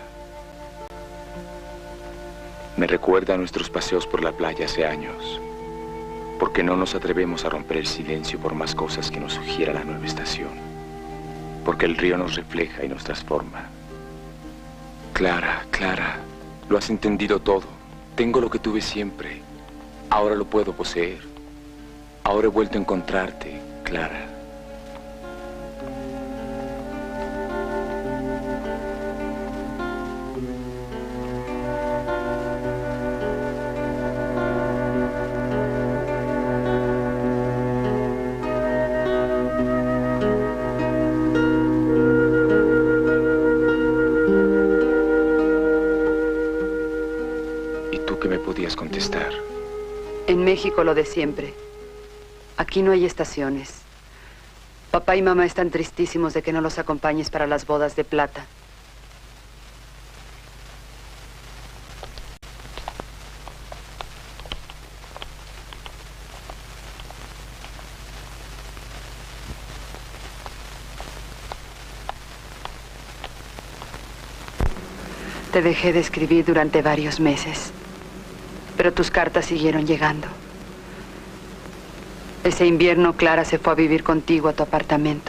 N: Me recuerda a nuestros paseos por la playa hace años, porque no nos atrevemos a romper el silencio por más cosas que nos sugiera la nueva estación, porque el río nos refleja y nos transforma. Clara, Clara, lo has entendido todo. Tengo lo que tuve siempre. Ahora lo puedo poseer. Ahora he vuelto a encontrarte, Clara. Contestar.
F: En México lo de siempre. Aquí no hay estaciones. Papá y mamá están tristísimos de que no los acompañes para las bodas de plata. Te dejé de escribir durante varios meses. Pero tus cartas siguieron llegando. Ese invierno, Clara se fue a vivir contigo a tu apartamento.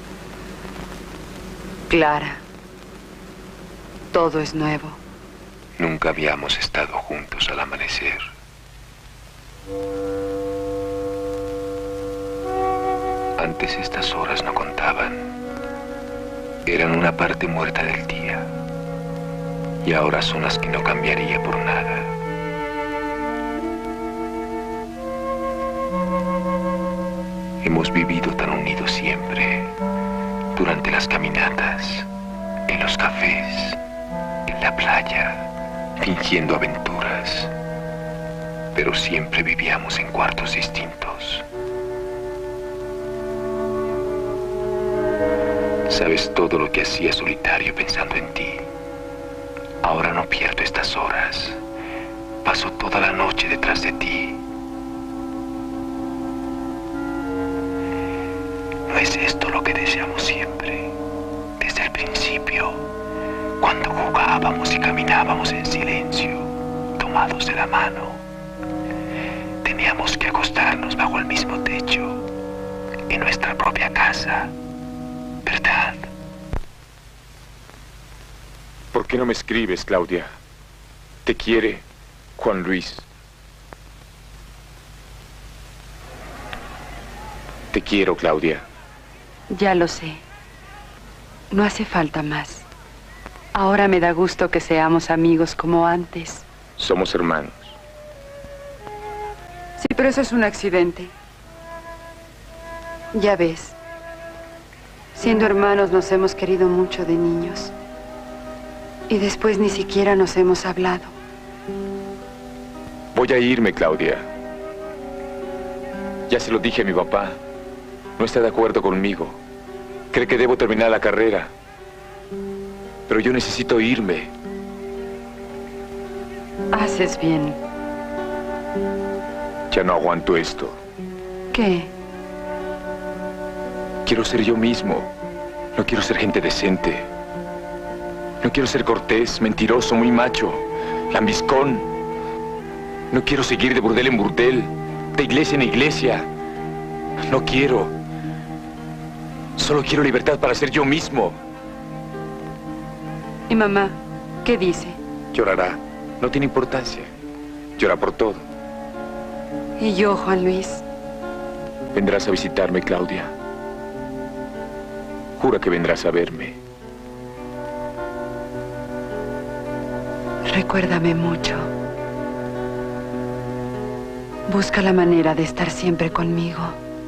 F: Clara, todo es nuevo.
N: Nunca habíamos estado juntos al amanecer. Antes estas horas no contaban. Eran una parte muerta del día. Y ahora son las que no cambiaría por nada. Hemos vivido tan unidos siempre, durante las caminatas, en los cafés, en la playa, fingiendo aventuras. Pero siempre vivíamos en cuartos distintos. Sabes todo lo que hacía solitario pensando en ti. Ahora no pierdo estas horas. Paso toda la noche detrás de ti. ¿No es esto lo que deseamos siempre? Desde el principio, cuando jugábamos y caminábamos en silencio, tomados de la mano. Teníamos que acostarnos bajo el mismo techo, en nuestra propia casa, ¿verdad? ¿Por qué no me escribes, Claudia? Te quiere Juan Luis. Te quiero, Claudia.
F: Ya lo sé. No hace falta más. Ahora me da gusto que seamos amigos como antes.
N: Somos hermanos.
F: Sí, pero eso es un accidente. Ya ves. Siendo hermanos nos hemos querido mucho de niños. Y después ni siquiera nos hemos hablado.
N: Voy a irme, Claudia. Ya se lo dije a mi papá. No está de acuerdo conmigo. Cree que debo terminar la carrera. Pero yo necesito irme.
F: Haces bien.
N: Ya no aguanto esto.
F: ¿Qué?
N: Quiero ser yo mismo. No quiero ser gente decente. No quiero ser cortés, mentiroso, muy macho, lambiscón. No quiero seguir de burdel en burdel, de iglesia en iglesia. No quiero. Solo quiero libertad para ser yo mismo.
F: ¿Y mamá? ¿Qué dice?
N: Llorará. No tiene importancia. Llora por todo.
F: ¿Y yo, Juan Luis?
N: Vendrás a visitarme, Claudia. Jura que vendrás a verme.
F: Recuérdame mucho. Busca la manera de estar siempre conmigo.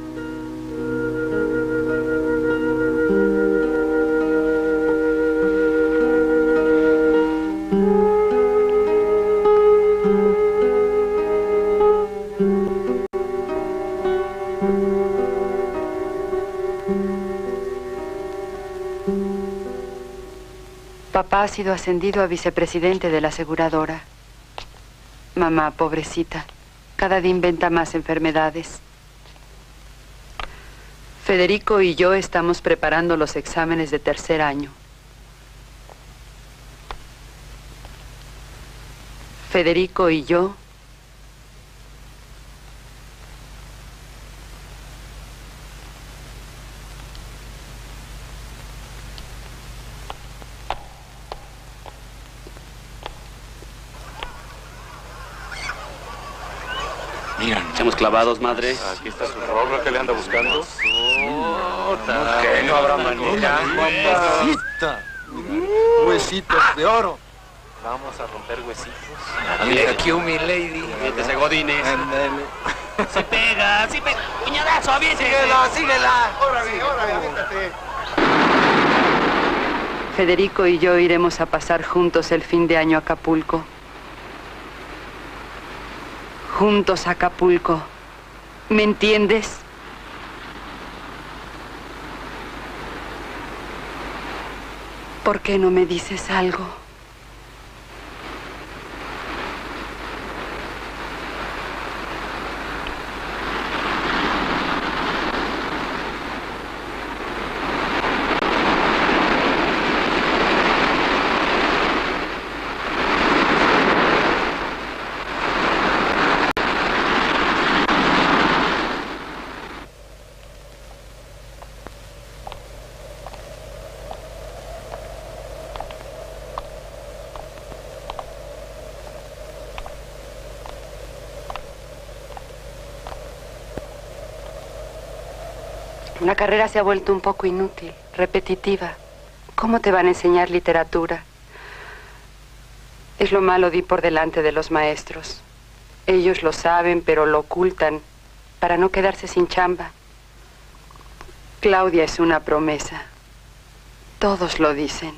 F: Papá ha sido ascendido a vicepresidente de la aseguradora. Mamá, pobrecita, cada día inventa más enfermedades. Federico y yo estamos preparando los exámenes de tercer año. Federico y yo...
O: Mira, echamos clavados, madre.
I: Aquí está su ropa que le anda buscando.
O: ¿Qué?
I: No habrá manera.
Q: Huesita. Huesitos de oro.
I: Vamos a romper huesitos.
O: Mira, aquí mi lady. Métese, Godines. Se pega, sí pega. Puñadazo, aviente.
Q: Síguela, síguela.
I: Órale, órale, aviéntate.
F: Federico y yo iremos a pasar juntos el fin de año a Acapulco. Juntos a Acapulco. ¿Me entiendes? ¿Por qué no me dices algo? Una carrera se ha vuelto un poco inútil, repetitiva. ¿Cómo te van a enseñar literatura? Es lo malo de ir por delante de los maestros. Ellos lo saben, pero lo ocultan para no quedarse sin chamba. Claudia es una promesa. Todos lo dicen.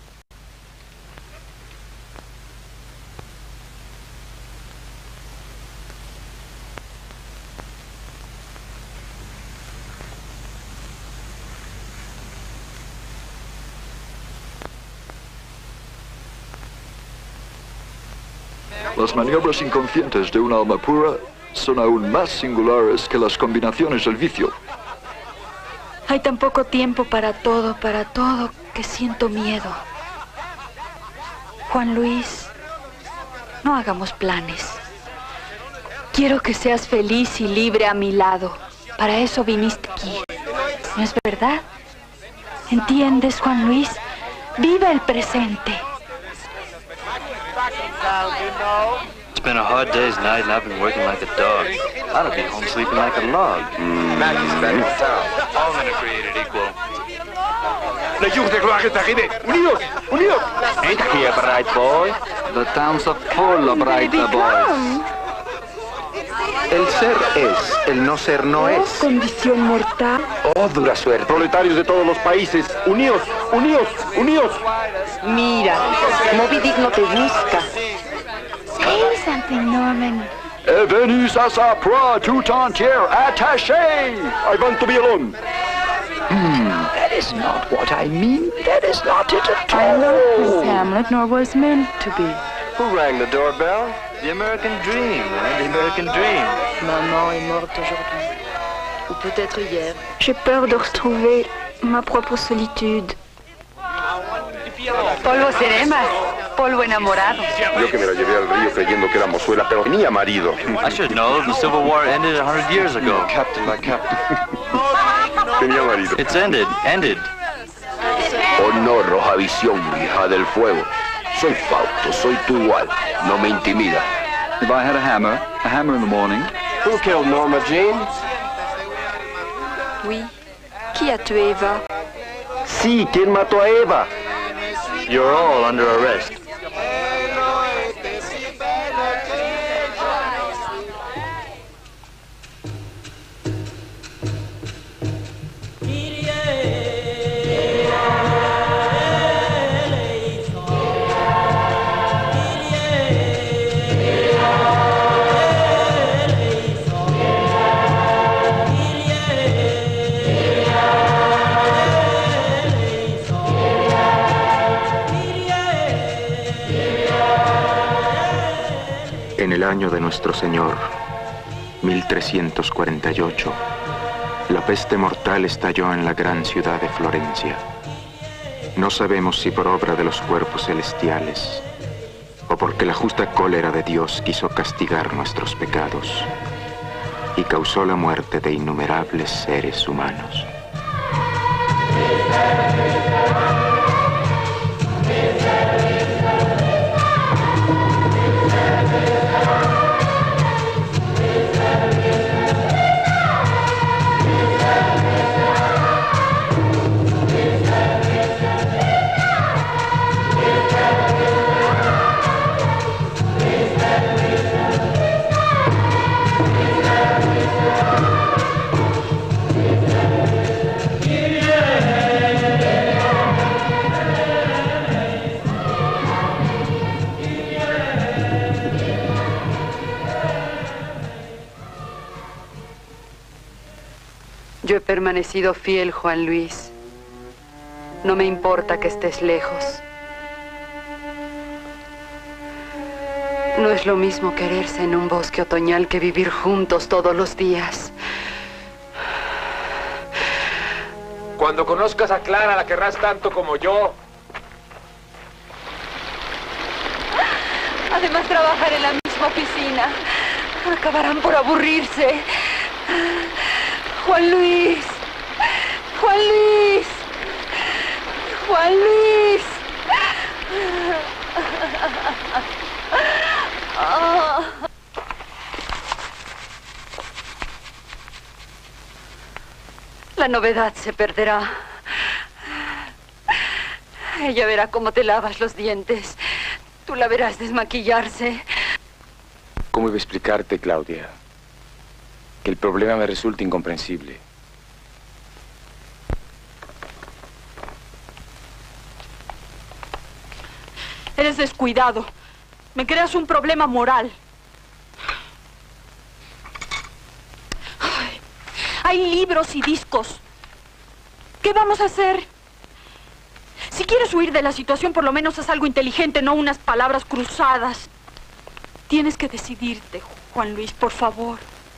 R: Las maniobras inconscientes de un alma pura son aún más singulares que las combinaciones del vicio.
P: Hay tan poco tiempo para todo, para todo, que siento miedo. Juan Luis, no hagamos planes. Quiero que seas feliz y libre a mi lado. Para eso viniste aquí. ¿No es verdad? ¿Entiendes, Juan Luis? Viva el presente.
S: It's been a hard day's night and I've been working like a dog. I ought to be home sleeping like a log. Mm.
N: Maggie's back in town.
S: All men are created equal.
N: De joeg de gloire daarin. Unidos, unidos.
L: Ain't here, bright boy. The town's are full of bright boys.
G: El ser es, el no ser no es.
P: Condición mortal.
G: Oh, dura suerte.
N: Proletarios de todos los países, unidos, unidos, unidos.
E: Mira, Moby Dick no te busca.
B: Say something, Norman.
R: Et venus à sa proie tout entière attachée.
N: I want to be alone.
J: Hmm, that is not what I mean. That is not it at all.
P: I'm not Miss Hamlet, nor was meant to be.
S: Who rang the doorbell? The American dream, hein? The American dream.
P: Maman est morte aujourd'hui. Ou peut-être hier. J'ai peur de retrouver ma propre solitude.
F: Polvo seremas, polvo enamorado.
N: Yo que me la llevé al río creyendo que era mozuela, pero tenía marido.
S: I should know. The Civil War ended a hundred years ago.
N: Captain, my captain. Tenía marido.
S: It's ended. Ended.
T: Oh no, roja visión, hija del fuego. Soy Fausto, soy tú igual. No me intimida.
R: If I had a hammer, a hammer in the morning.
Q: Who killed Norma Jean?
P: Oui. Qui a tué Eva?
Q: Sí, ¿quién mató a Eva?
S: You're all under arrest.
A: En el año de nuestro Señor, mil trescientos cuarenta y ocho, la peste mortal estalló en la gran ciudad de Florencia. No sabemos si por obra de los cuerpos celestiales o porque la justa cólera de Dios quiso castigar nuestros pecados y causó la muerte de innumerables seres humanos.
F: Yo he permanecido fiel, Juan Luis. No me importa que estés lejos. No es lo mismo quererse en un bosque otoñal que vivir juntos todos los días.
O: Cuando conozcas a Clara, la querrás tanto como yo.
P: Además, trabajar en la misma oficina. Acabarán por aburrirse. Juan Luis. Juan Luis. Juan Luis. Oh.
F: La novedad se perderá. Ella verá cómo te lavas los dientes. Tú la verás desmaquillarse.
N: ¿Cómo iba a explicarte, Claudia? Que el problema me resulta incomprensible.
P: Eres descuidado. Me creas un problema moral. Ay, hay libros y discos. ¿Qué vamos a hacer? Si quieres huir de la situación, por lo menos haz algo inteligente, no unas palabras cruzadas. Tienes que decidirte, Juan Luis, por favor.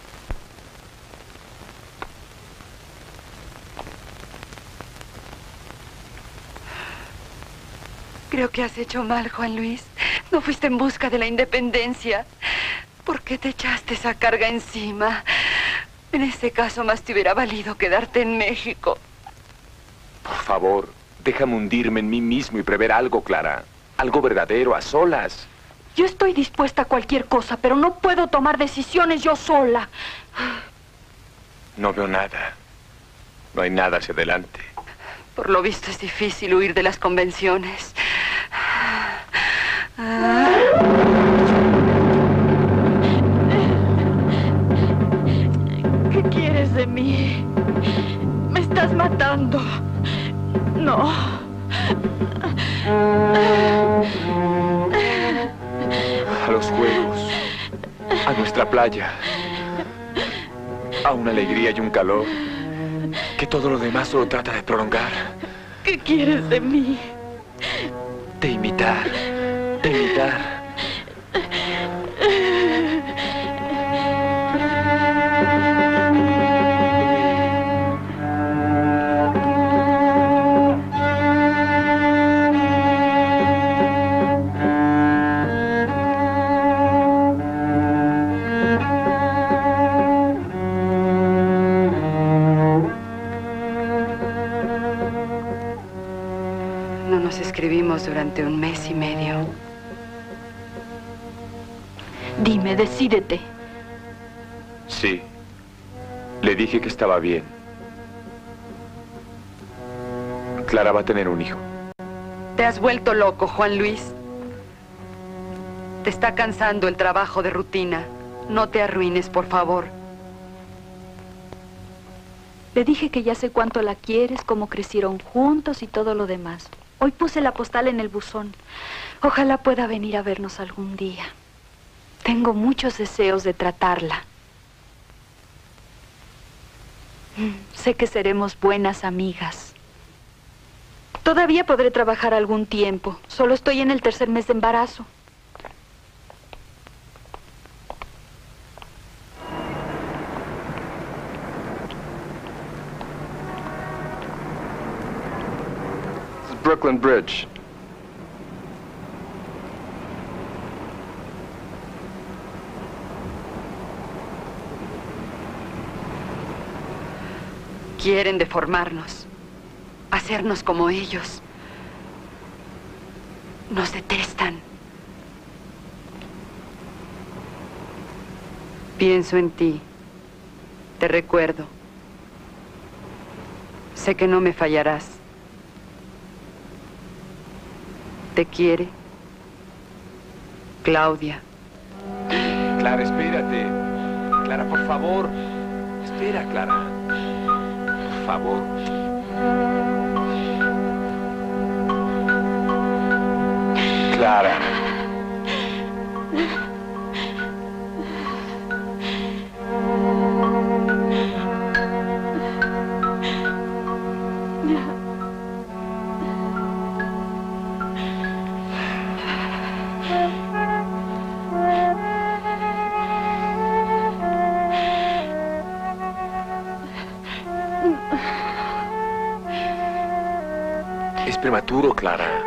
F: Creo que has hecho mal, Juan Luis. No fuiste en busca de la independencia. ¿Por qué te echaste esa carga encima? En ese caso, más te hubiera valido quedarte en México.
N: Por favor, déjame hundirme en mí mismo y prever algo, Clara. Algo verdadero, a solas.
P: Yo estoy dispuesta a cualquier cosa, pero no puedo tomar decisiones yo sola.
N: No veo nada. No hay nada hacia adelante.
F: Por lo visto es difícil huir de las convenciones.
P: ¿Qué quieres de mí? Me estás matando. No.
N: A los juegos. A nuestra playa. A una alegría y un calor que todo lo demás solo trata de prolongar.
P: ¿Qué quieres de mí?
N: De imitar. De imitar.
F: No nos escribimos durante un mes y medio.
P: Dime, decídete.
N: Sí. Le dije que estaba bien. Clara va a tener un hijo.
F: Te has vuelto loco, Juan Luis. Te está cansando el trabajo de rutina. No te arruines, por favor.
P: Le dije que ya sé cuánto la quieres, cómo crecieron juntos y todo lo demás. Hoy puse la postal en el buzón. Ojalá pueda venir a vernos algún día. Tengo muchos deseos de tratarla. Sé que seremos buenas amigas. Todavía podré trabajar algún tiempo. Solo estoy en el tercer mes de embarazo.
R: Brooklyn Bridge.
F: Quieren deformarnos, hacernos como ellos. Nos detestan. Pienso en ti. Te recuerdo. Sé que no me fallarás. Te quiere Claudia.
N: Clara, espérate. Clara, por favor. Espera, Clara. Por favor. Clara. Es prematuro, Clara.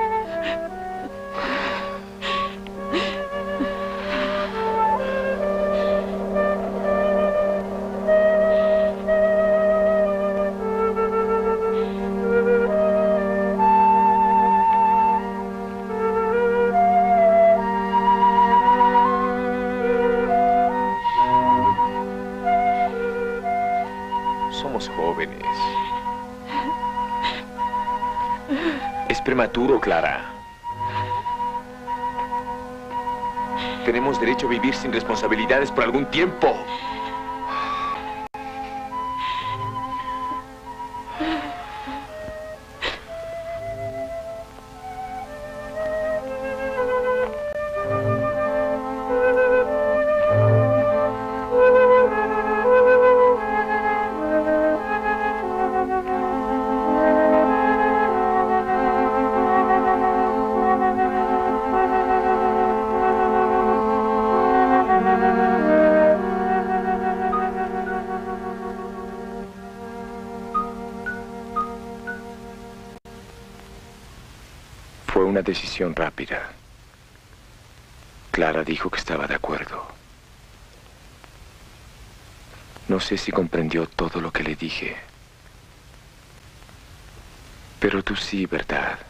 N: Somos jóvenes. Es prematuro, Clara. Tenemos derecho a vivir sin responsabilidades por algún tiempo. Fue una decisión rápida. Clara dijo que estaba de acuerdo. No sé si comprendió todo lo que le dije. Pero tú sí, ¿verdad?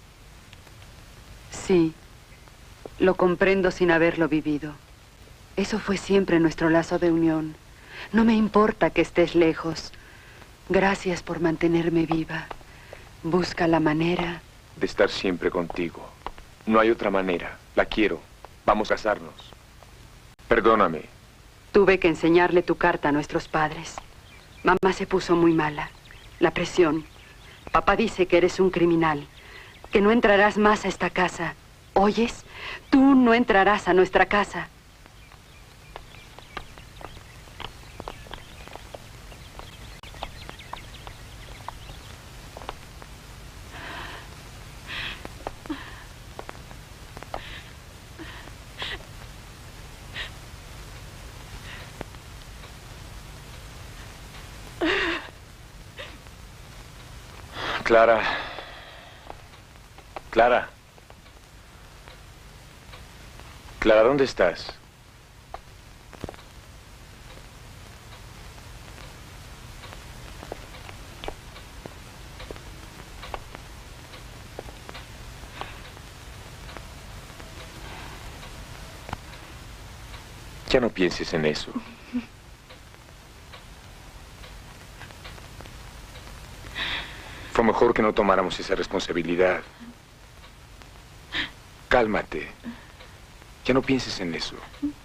F: Sí, lo comprendo sin haberlo vivido. Eso fue siempre nuestro lazo de unión. No me importa que estés lejos. Gracias por mantenerme viva. Busca la manera
N: de estar siempre contigo. No hay otra manera. La quiero. Vamos a casarnos. Perdóname.
F: Tuve que enseñarle tu carta a nuestros padres. Mamá se puso muy mala. La presión. Papá dice que eres un criminal, que no entrarás más a esta casa. ¿Oyes? Tú no entrarás a nuestra casa.
N: Clara. Clara. Clara, ¿dónde estás? Ya no pienses en eso. Fue mejor que no tomáramos esa responsabilidad. Cálmate. Ya no pienses en eso.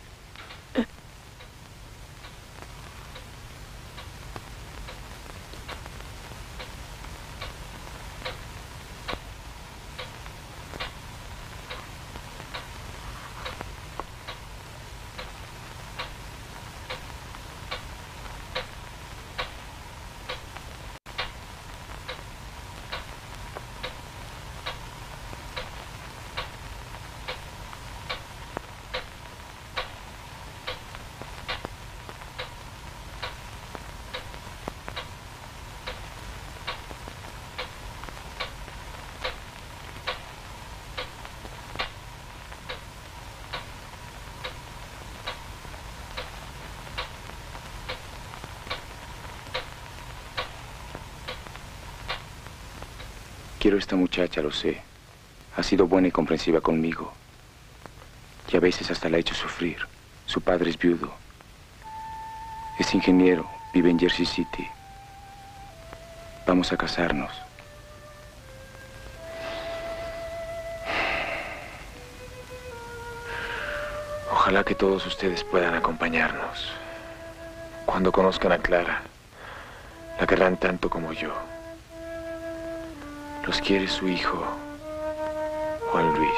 N: Quiero a esta muchacha, lo sé. Ha sido buena y comprensiva conmigo. Y a veces hasta la he hecho sufrir. Su padre es viudo. Es ingeniero, vive en Jersey City. Vamos a casarnos. Ojalá que todos ustedes puedan acompañarnos. Cuando conozcan a Clara, la querrán tanto como yo. Los quiere su hijo, Juan Luis.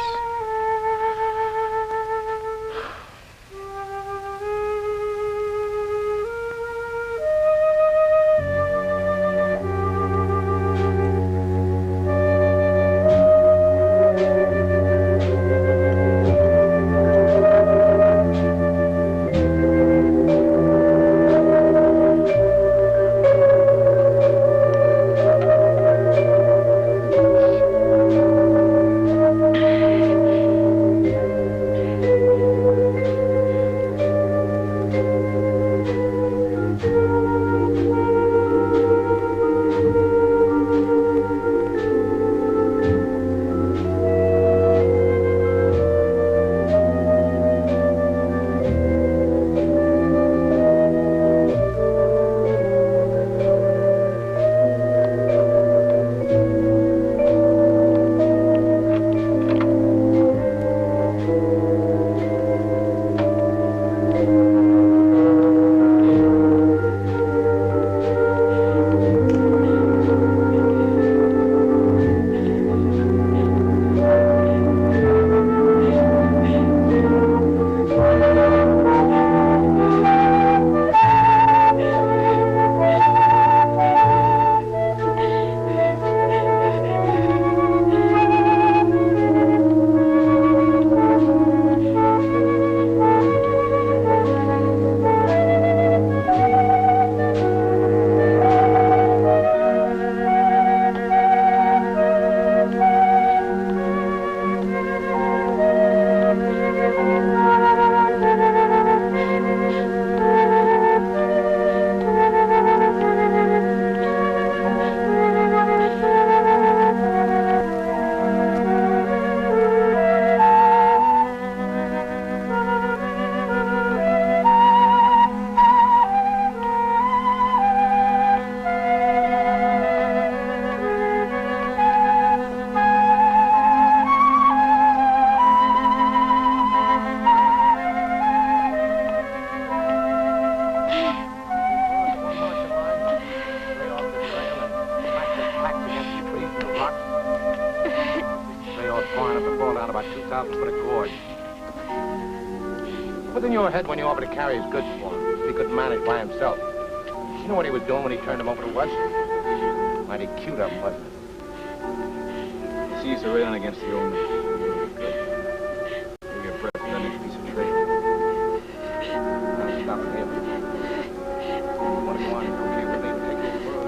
U: around about two thousand foot of gorge. What's in your head when you offered to carry his goods for him, if he couldn't manage by himself? You know what he was doing when he turned him over to us? Mighty cute up, wasn't it?
V: She used to rail on against the old man. Good. Give you a breath for that next piece of trade.
U: I'm stopping here. You want to go on? It's okay with me. We'll take you to the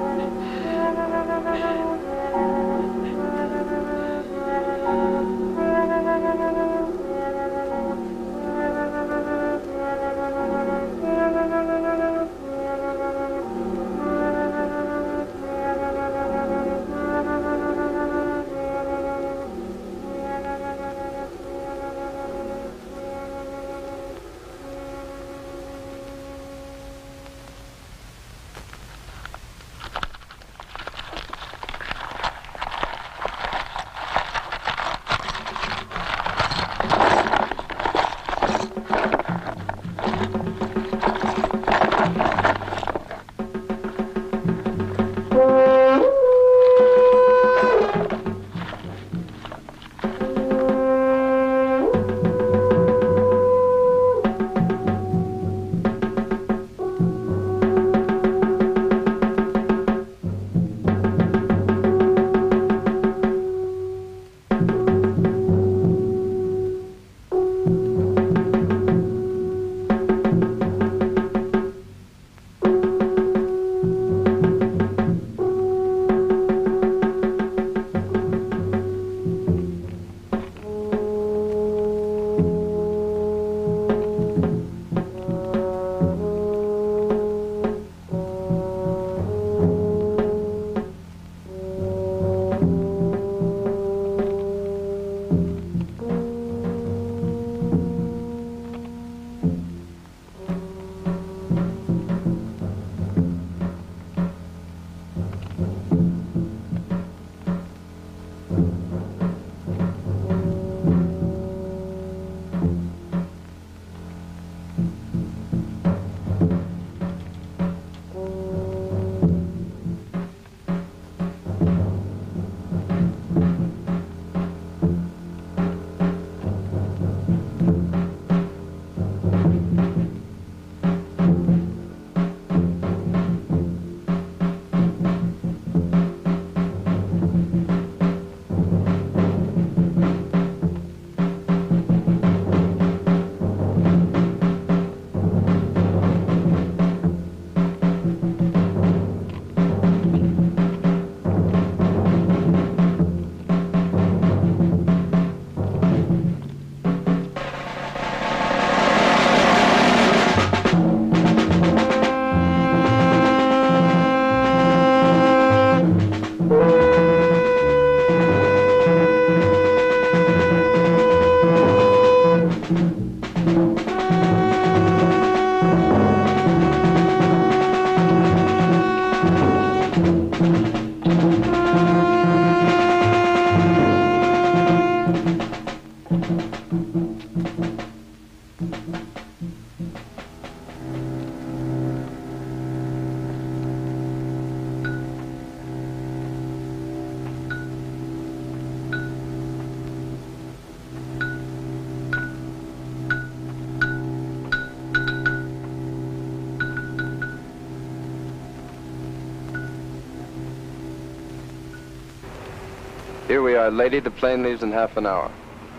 W: Here we are, lady. The plane leaves in half an hour.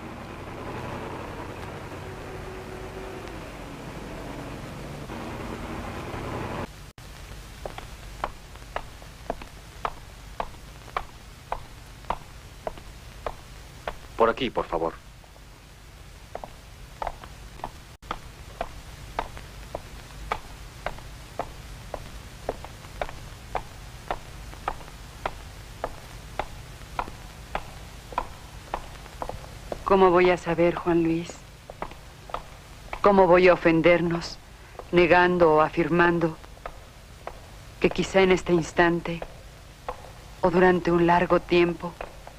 N: Por aquí, por favor.
F: ¿Cómo voy a saber, Juan Luis? ¿Cómo voy a ofendernos, negando o afirmando que quizá en este instante o durante un largo tiempo,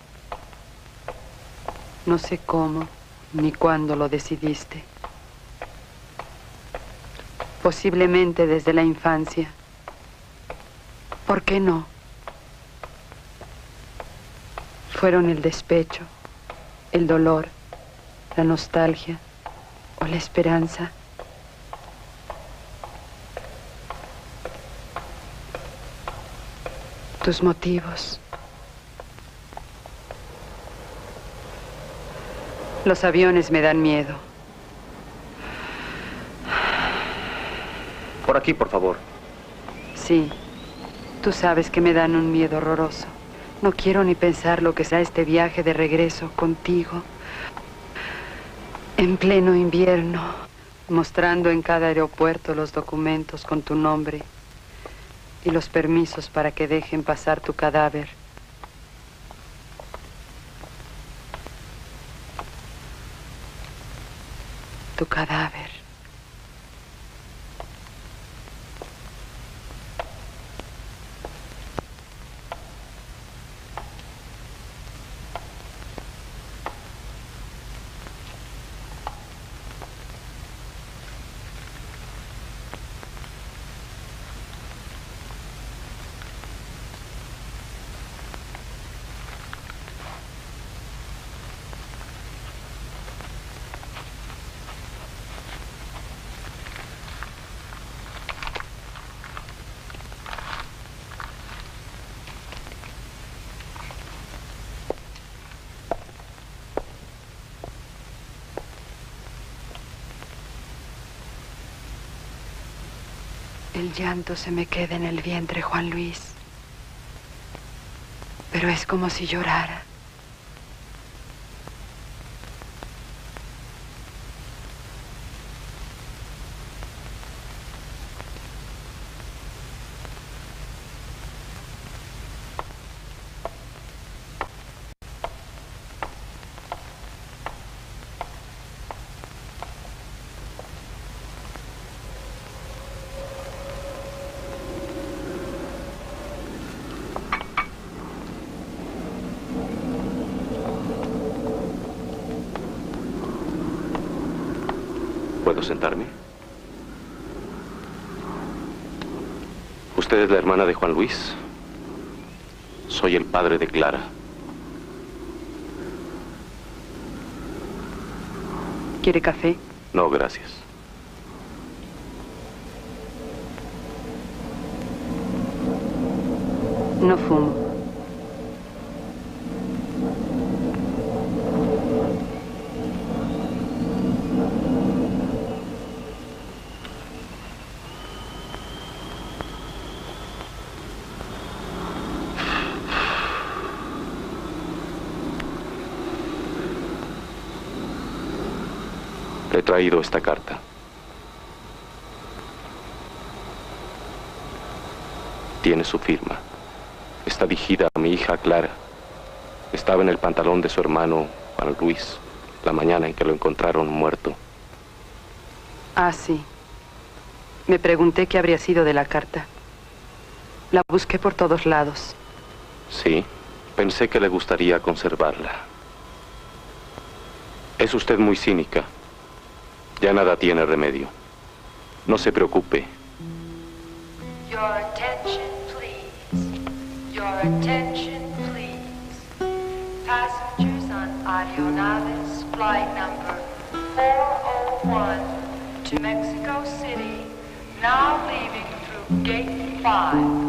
F: no sé cómo ni cuándo lo decidiste? Posiblemente desde la infancia. ¿Por qué no? Fueron el despecho, el dolor, la nostalgia o la esperanza. Tus motivos. Los aviones me dan miedo.
G: Por aquí, por favor.
F: Sí, tú sabes que me dan un miedo horroroso. No quiero ni pensar lo que será este viaje de regreso contigo. En pleno invierno, mostrando en cada aeropuerto los documentos con tu nombre y los permisos para que dejen pasar tu cadáver. Tu cadáver. El llanto se me queda en el vientre, Juan Luis. Pero es como si llorara.
G: ¿Puedo sentarme? ¿Usted es la hermana de Juan Luis? Soy el padre de Clara.
F: ¿Quiere café?
G: No, gracias.
F: No fumo.
G: Le he traído esta carta. Tiene su firma. Está dirigida a mi hija Clara. Estaba en el pantalón de su hermano Juan Luis la mañana en que lo encontraron muerto.
F: Ah, sí. Me pregunté qué habría sido de la carta. La busqué por todos lados.
G: Sí, pensé que le gustaría conservarla. Es usted muy cínica. Ya nada tiene remedio. No se preocupe.
C: Your attention, please. Your attention, please. Passengers on Aeronaves flight number four oh one to Mexico City, now leaving through gate five.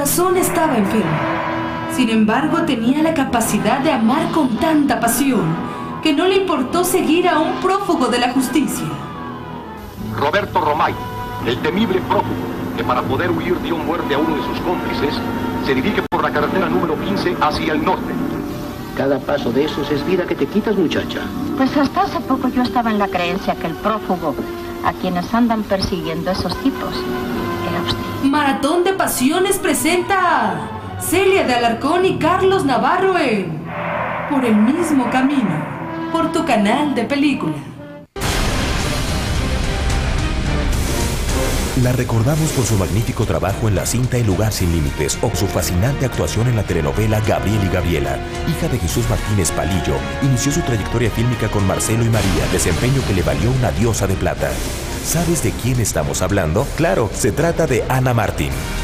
D: corazón estaba enfermo. Sin embargo, tenía la capacidad de amar con tanta pasión que no le importó seguir a un prófugo de la justicia.
H: Roberto Romay, el temible prófugo, que para poder huir dio muerte a uno de sus cómplices, se dirige por la carretera número quince hacia el norte.
K: Cada paso de esos es vida que te quitas, muchacha.
X: Pues hasta hace poco yo estaba en la creencia que el prófugo a quienes andan persiguiendo esos tipos era usted.
D: Maratón de Pasiones presenta a Celia de Alarcón y Carlos Navarro en Por el mismo camino, por tu canal de película.
Y: La recordamos por su magnífico trabajo en la cinta El lugar sin límites o su fascinante actuación en la telenovela Gabriel y Gabriela. Hija de Jesús Martínez Palillo, inició su trayectoria fílmica con Marcelo y María, desempeño que le valió una diosa de plata. ¿Sabes de quién estamos hablando? Claro, se trata de Ana Martín.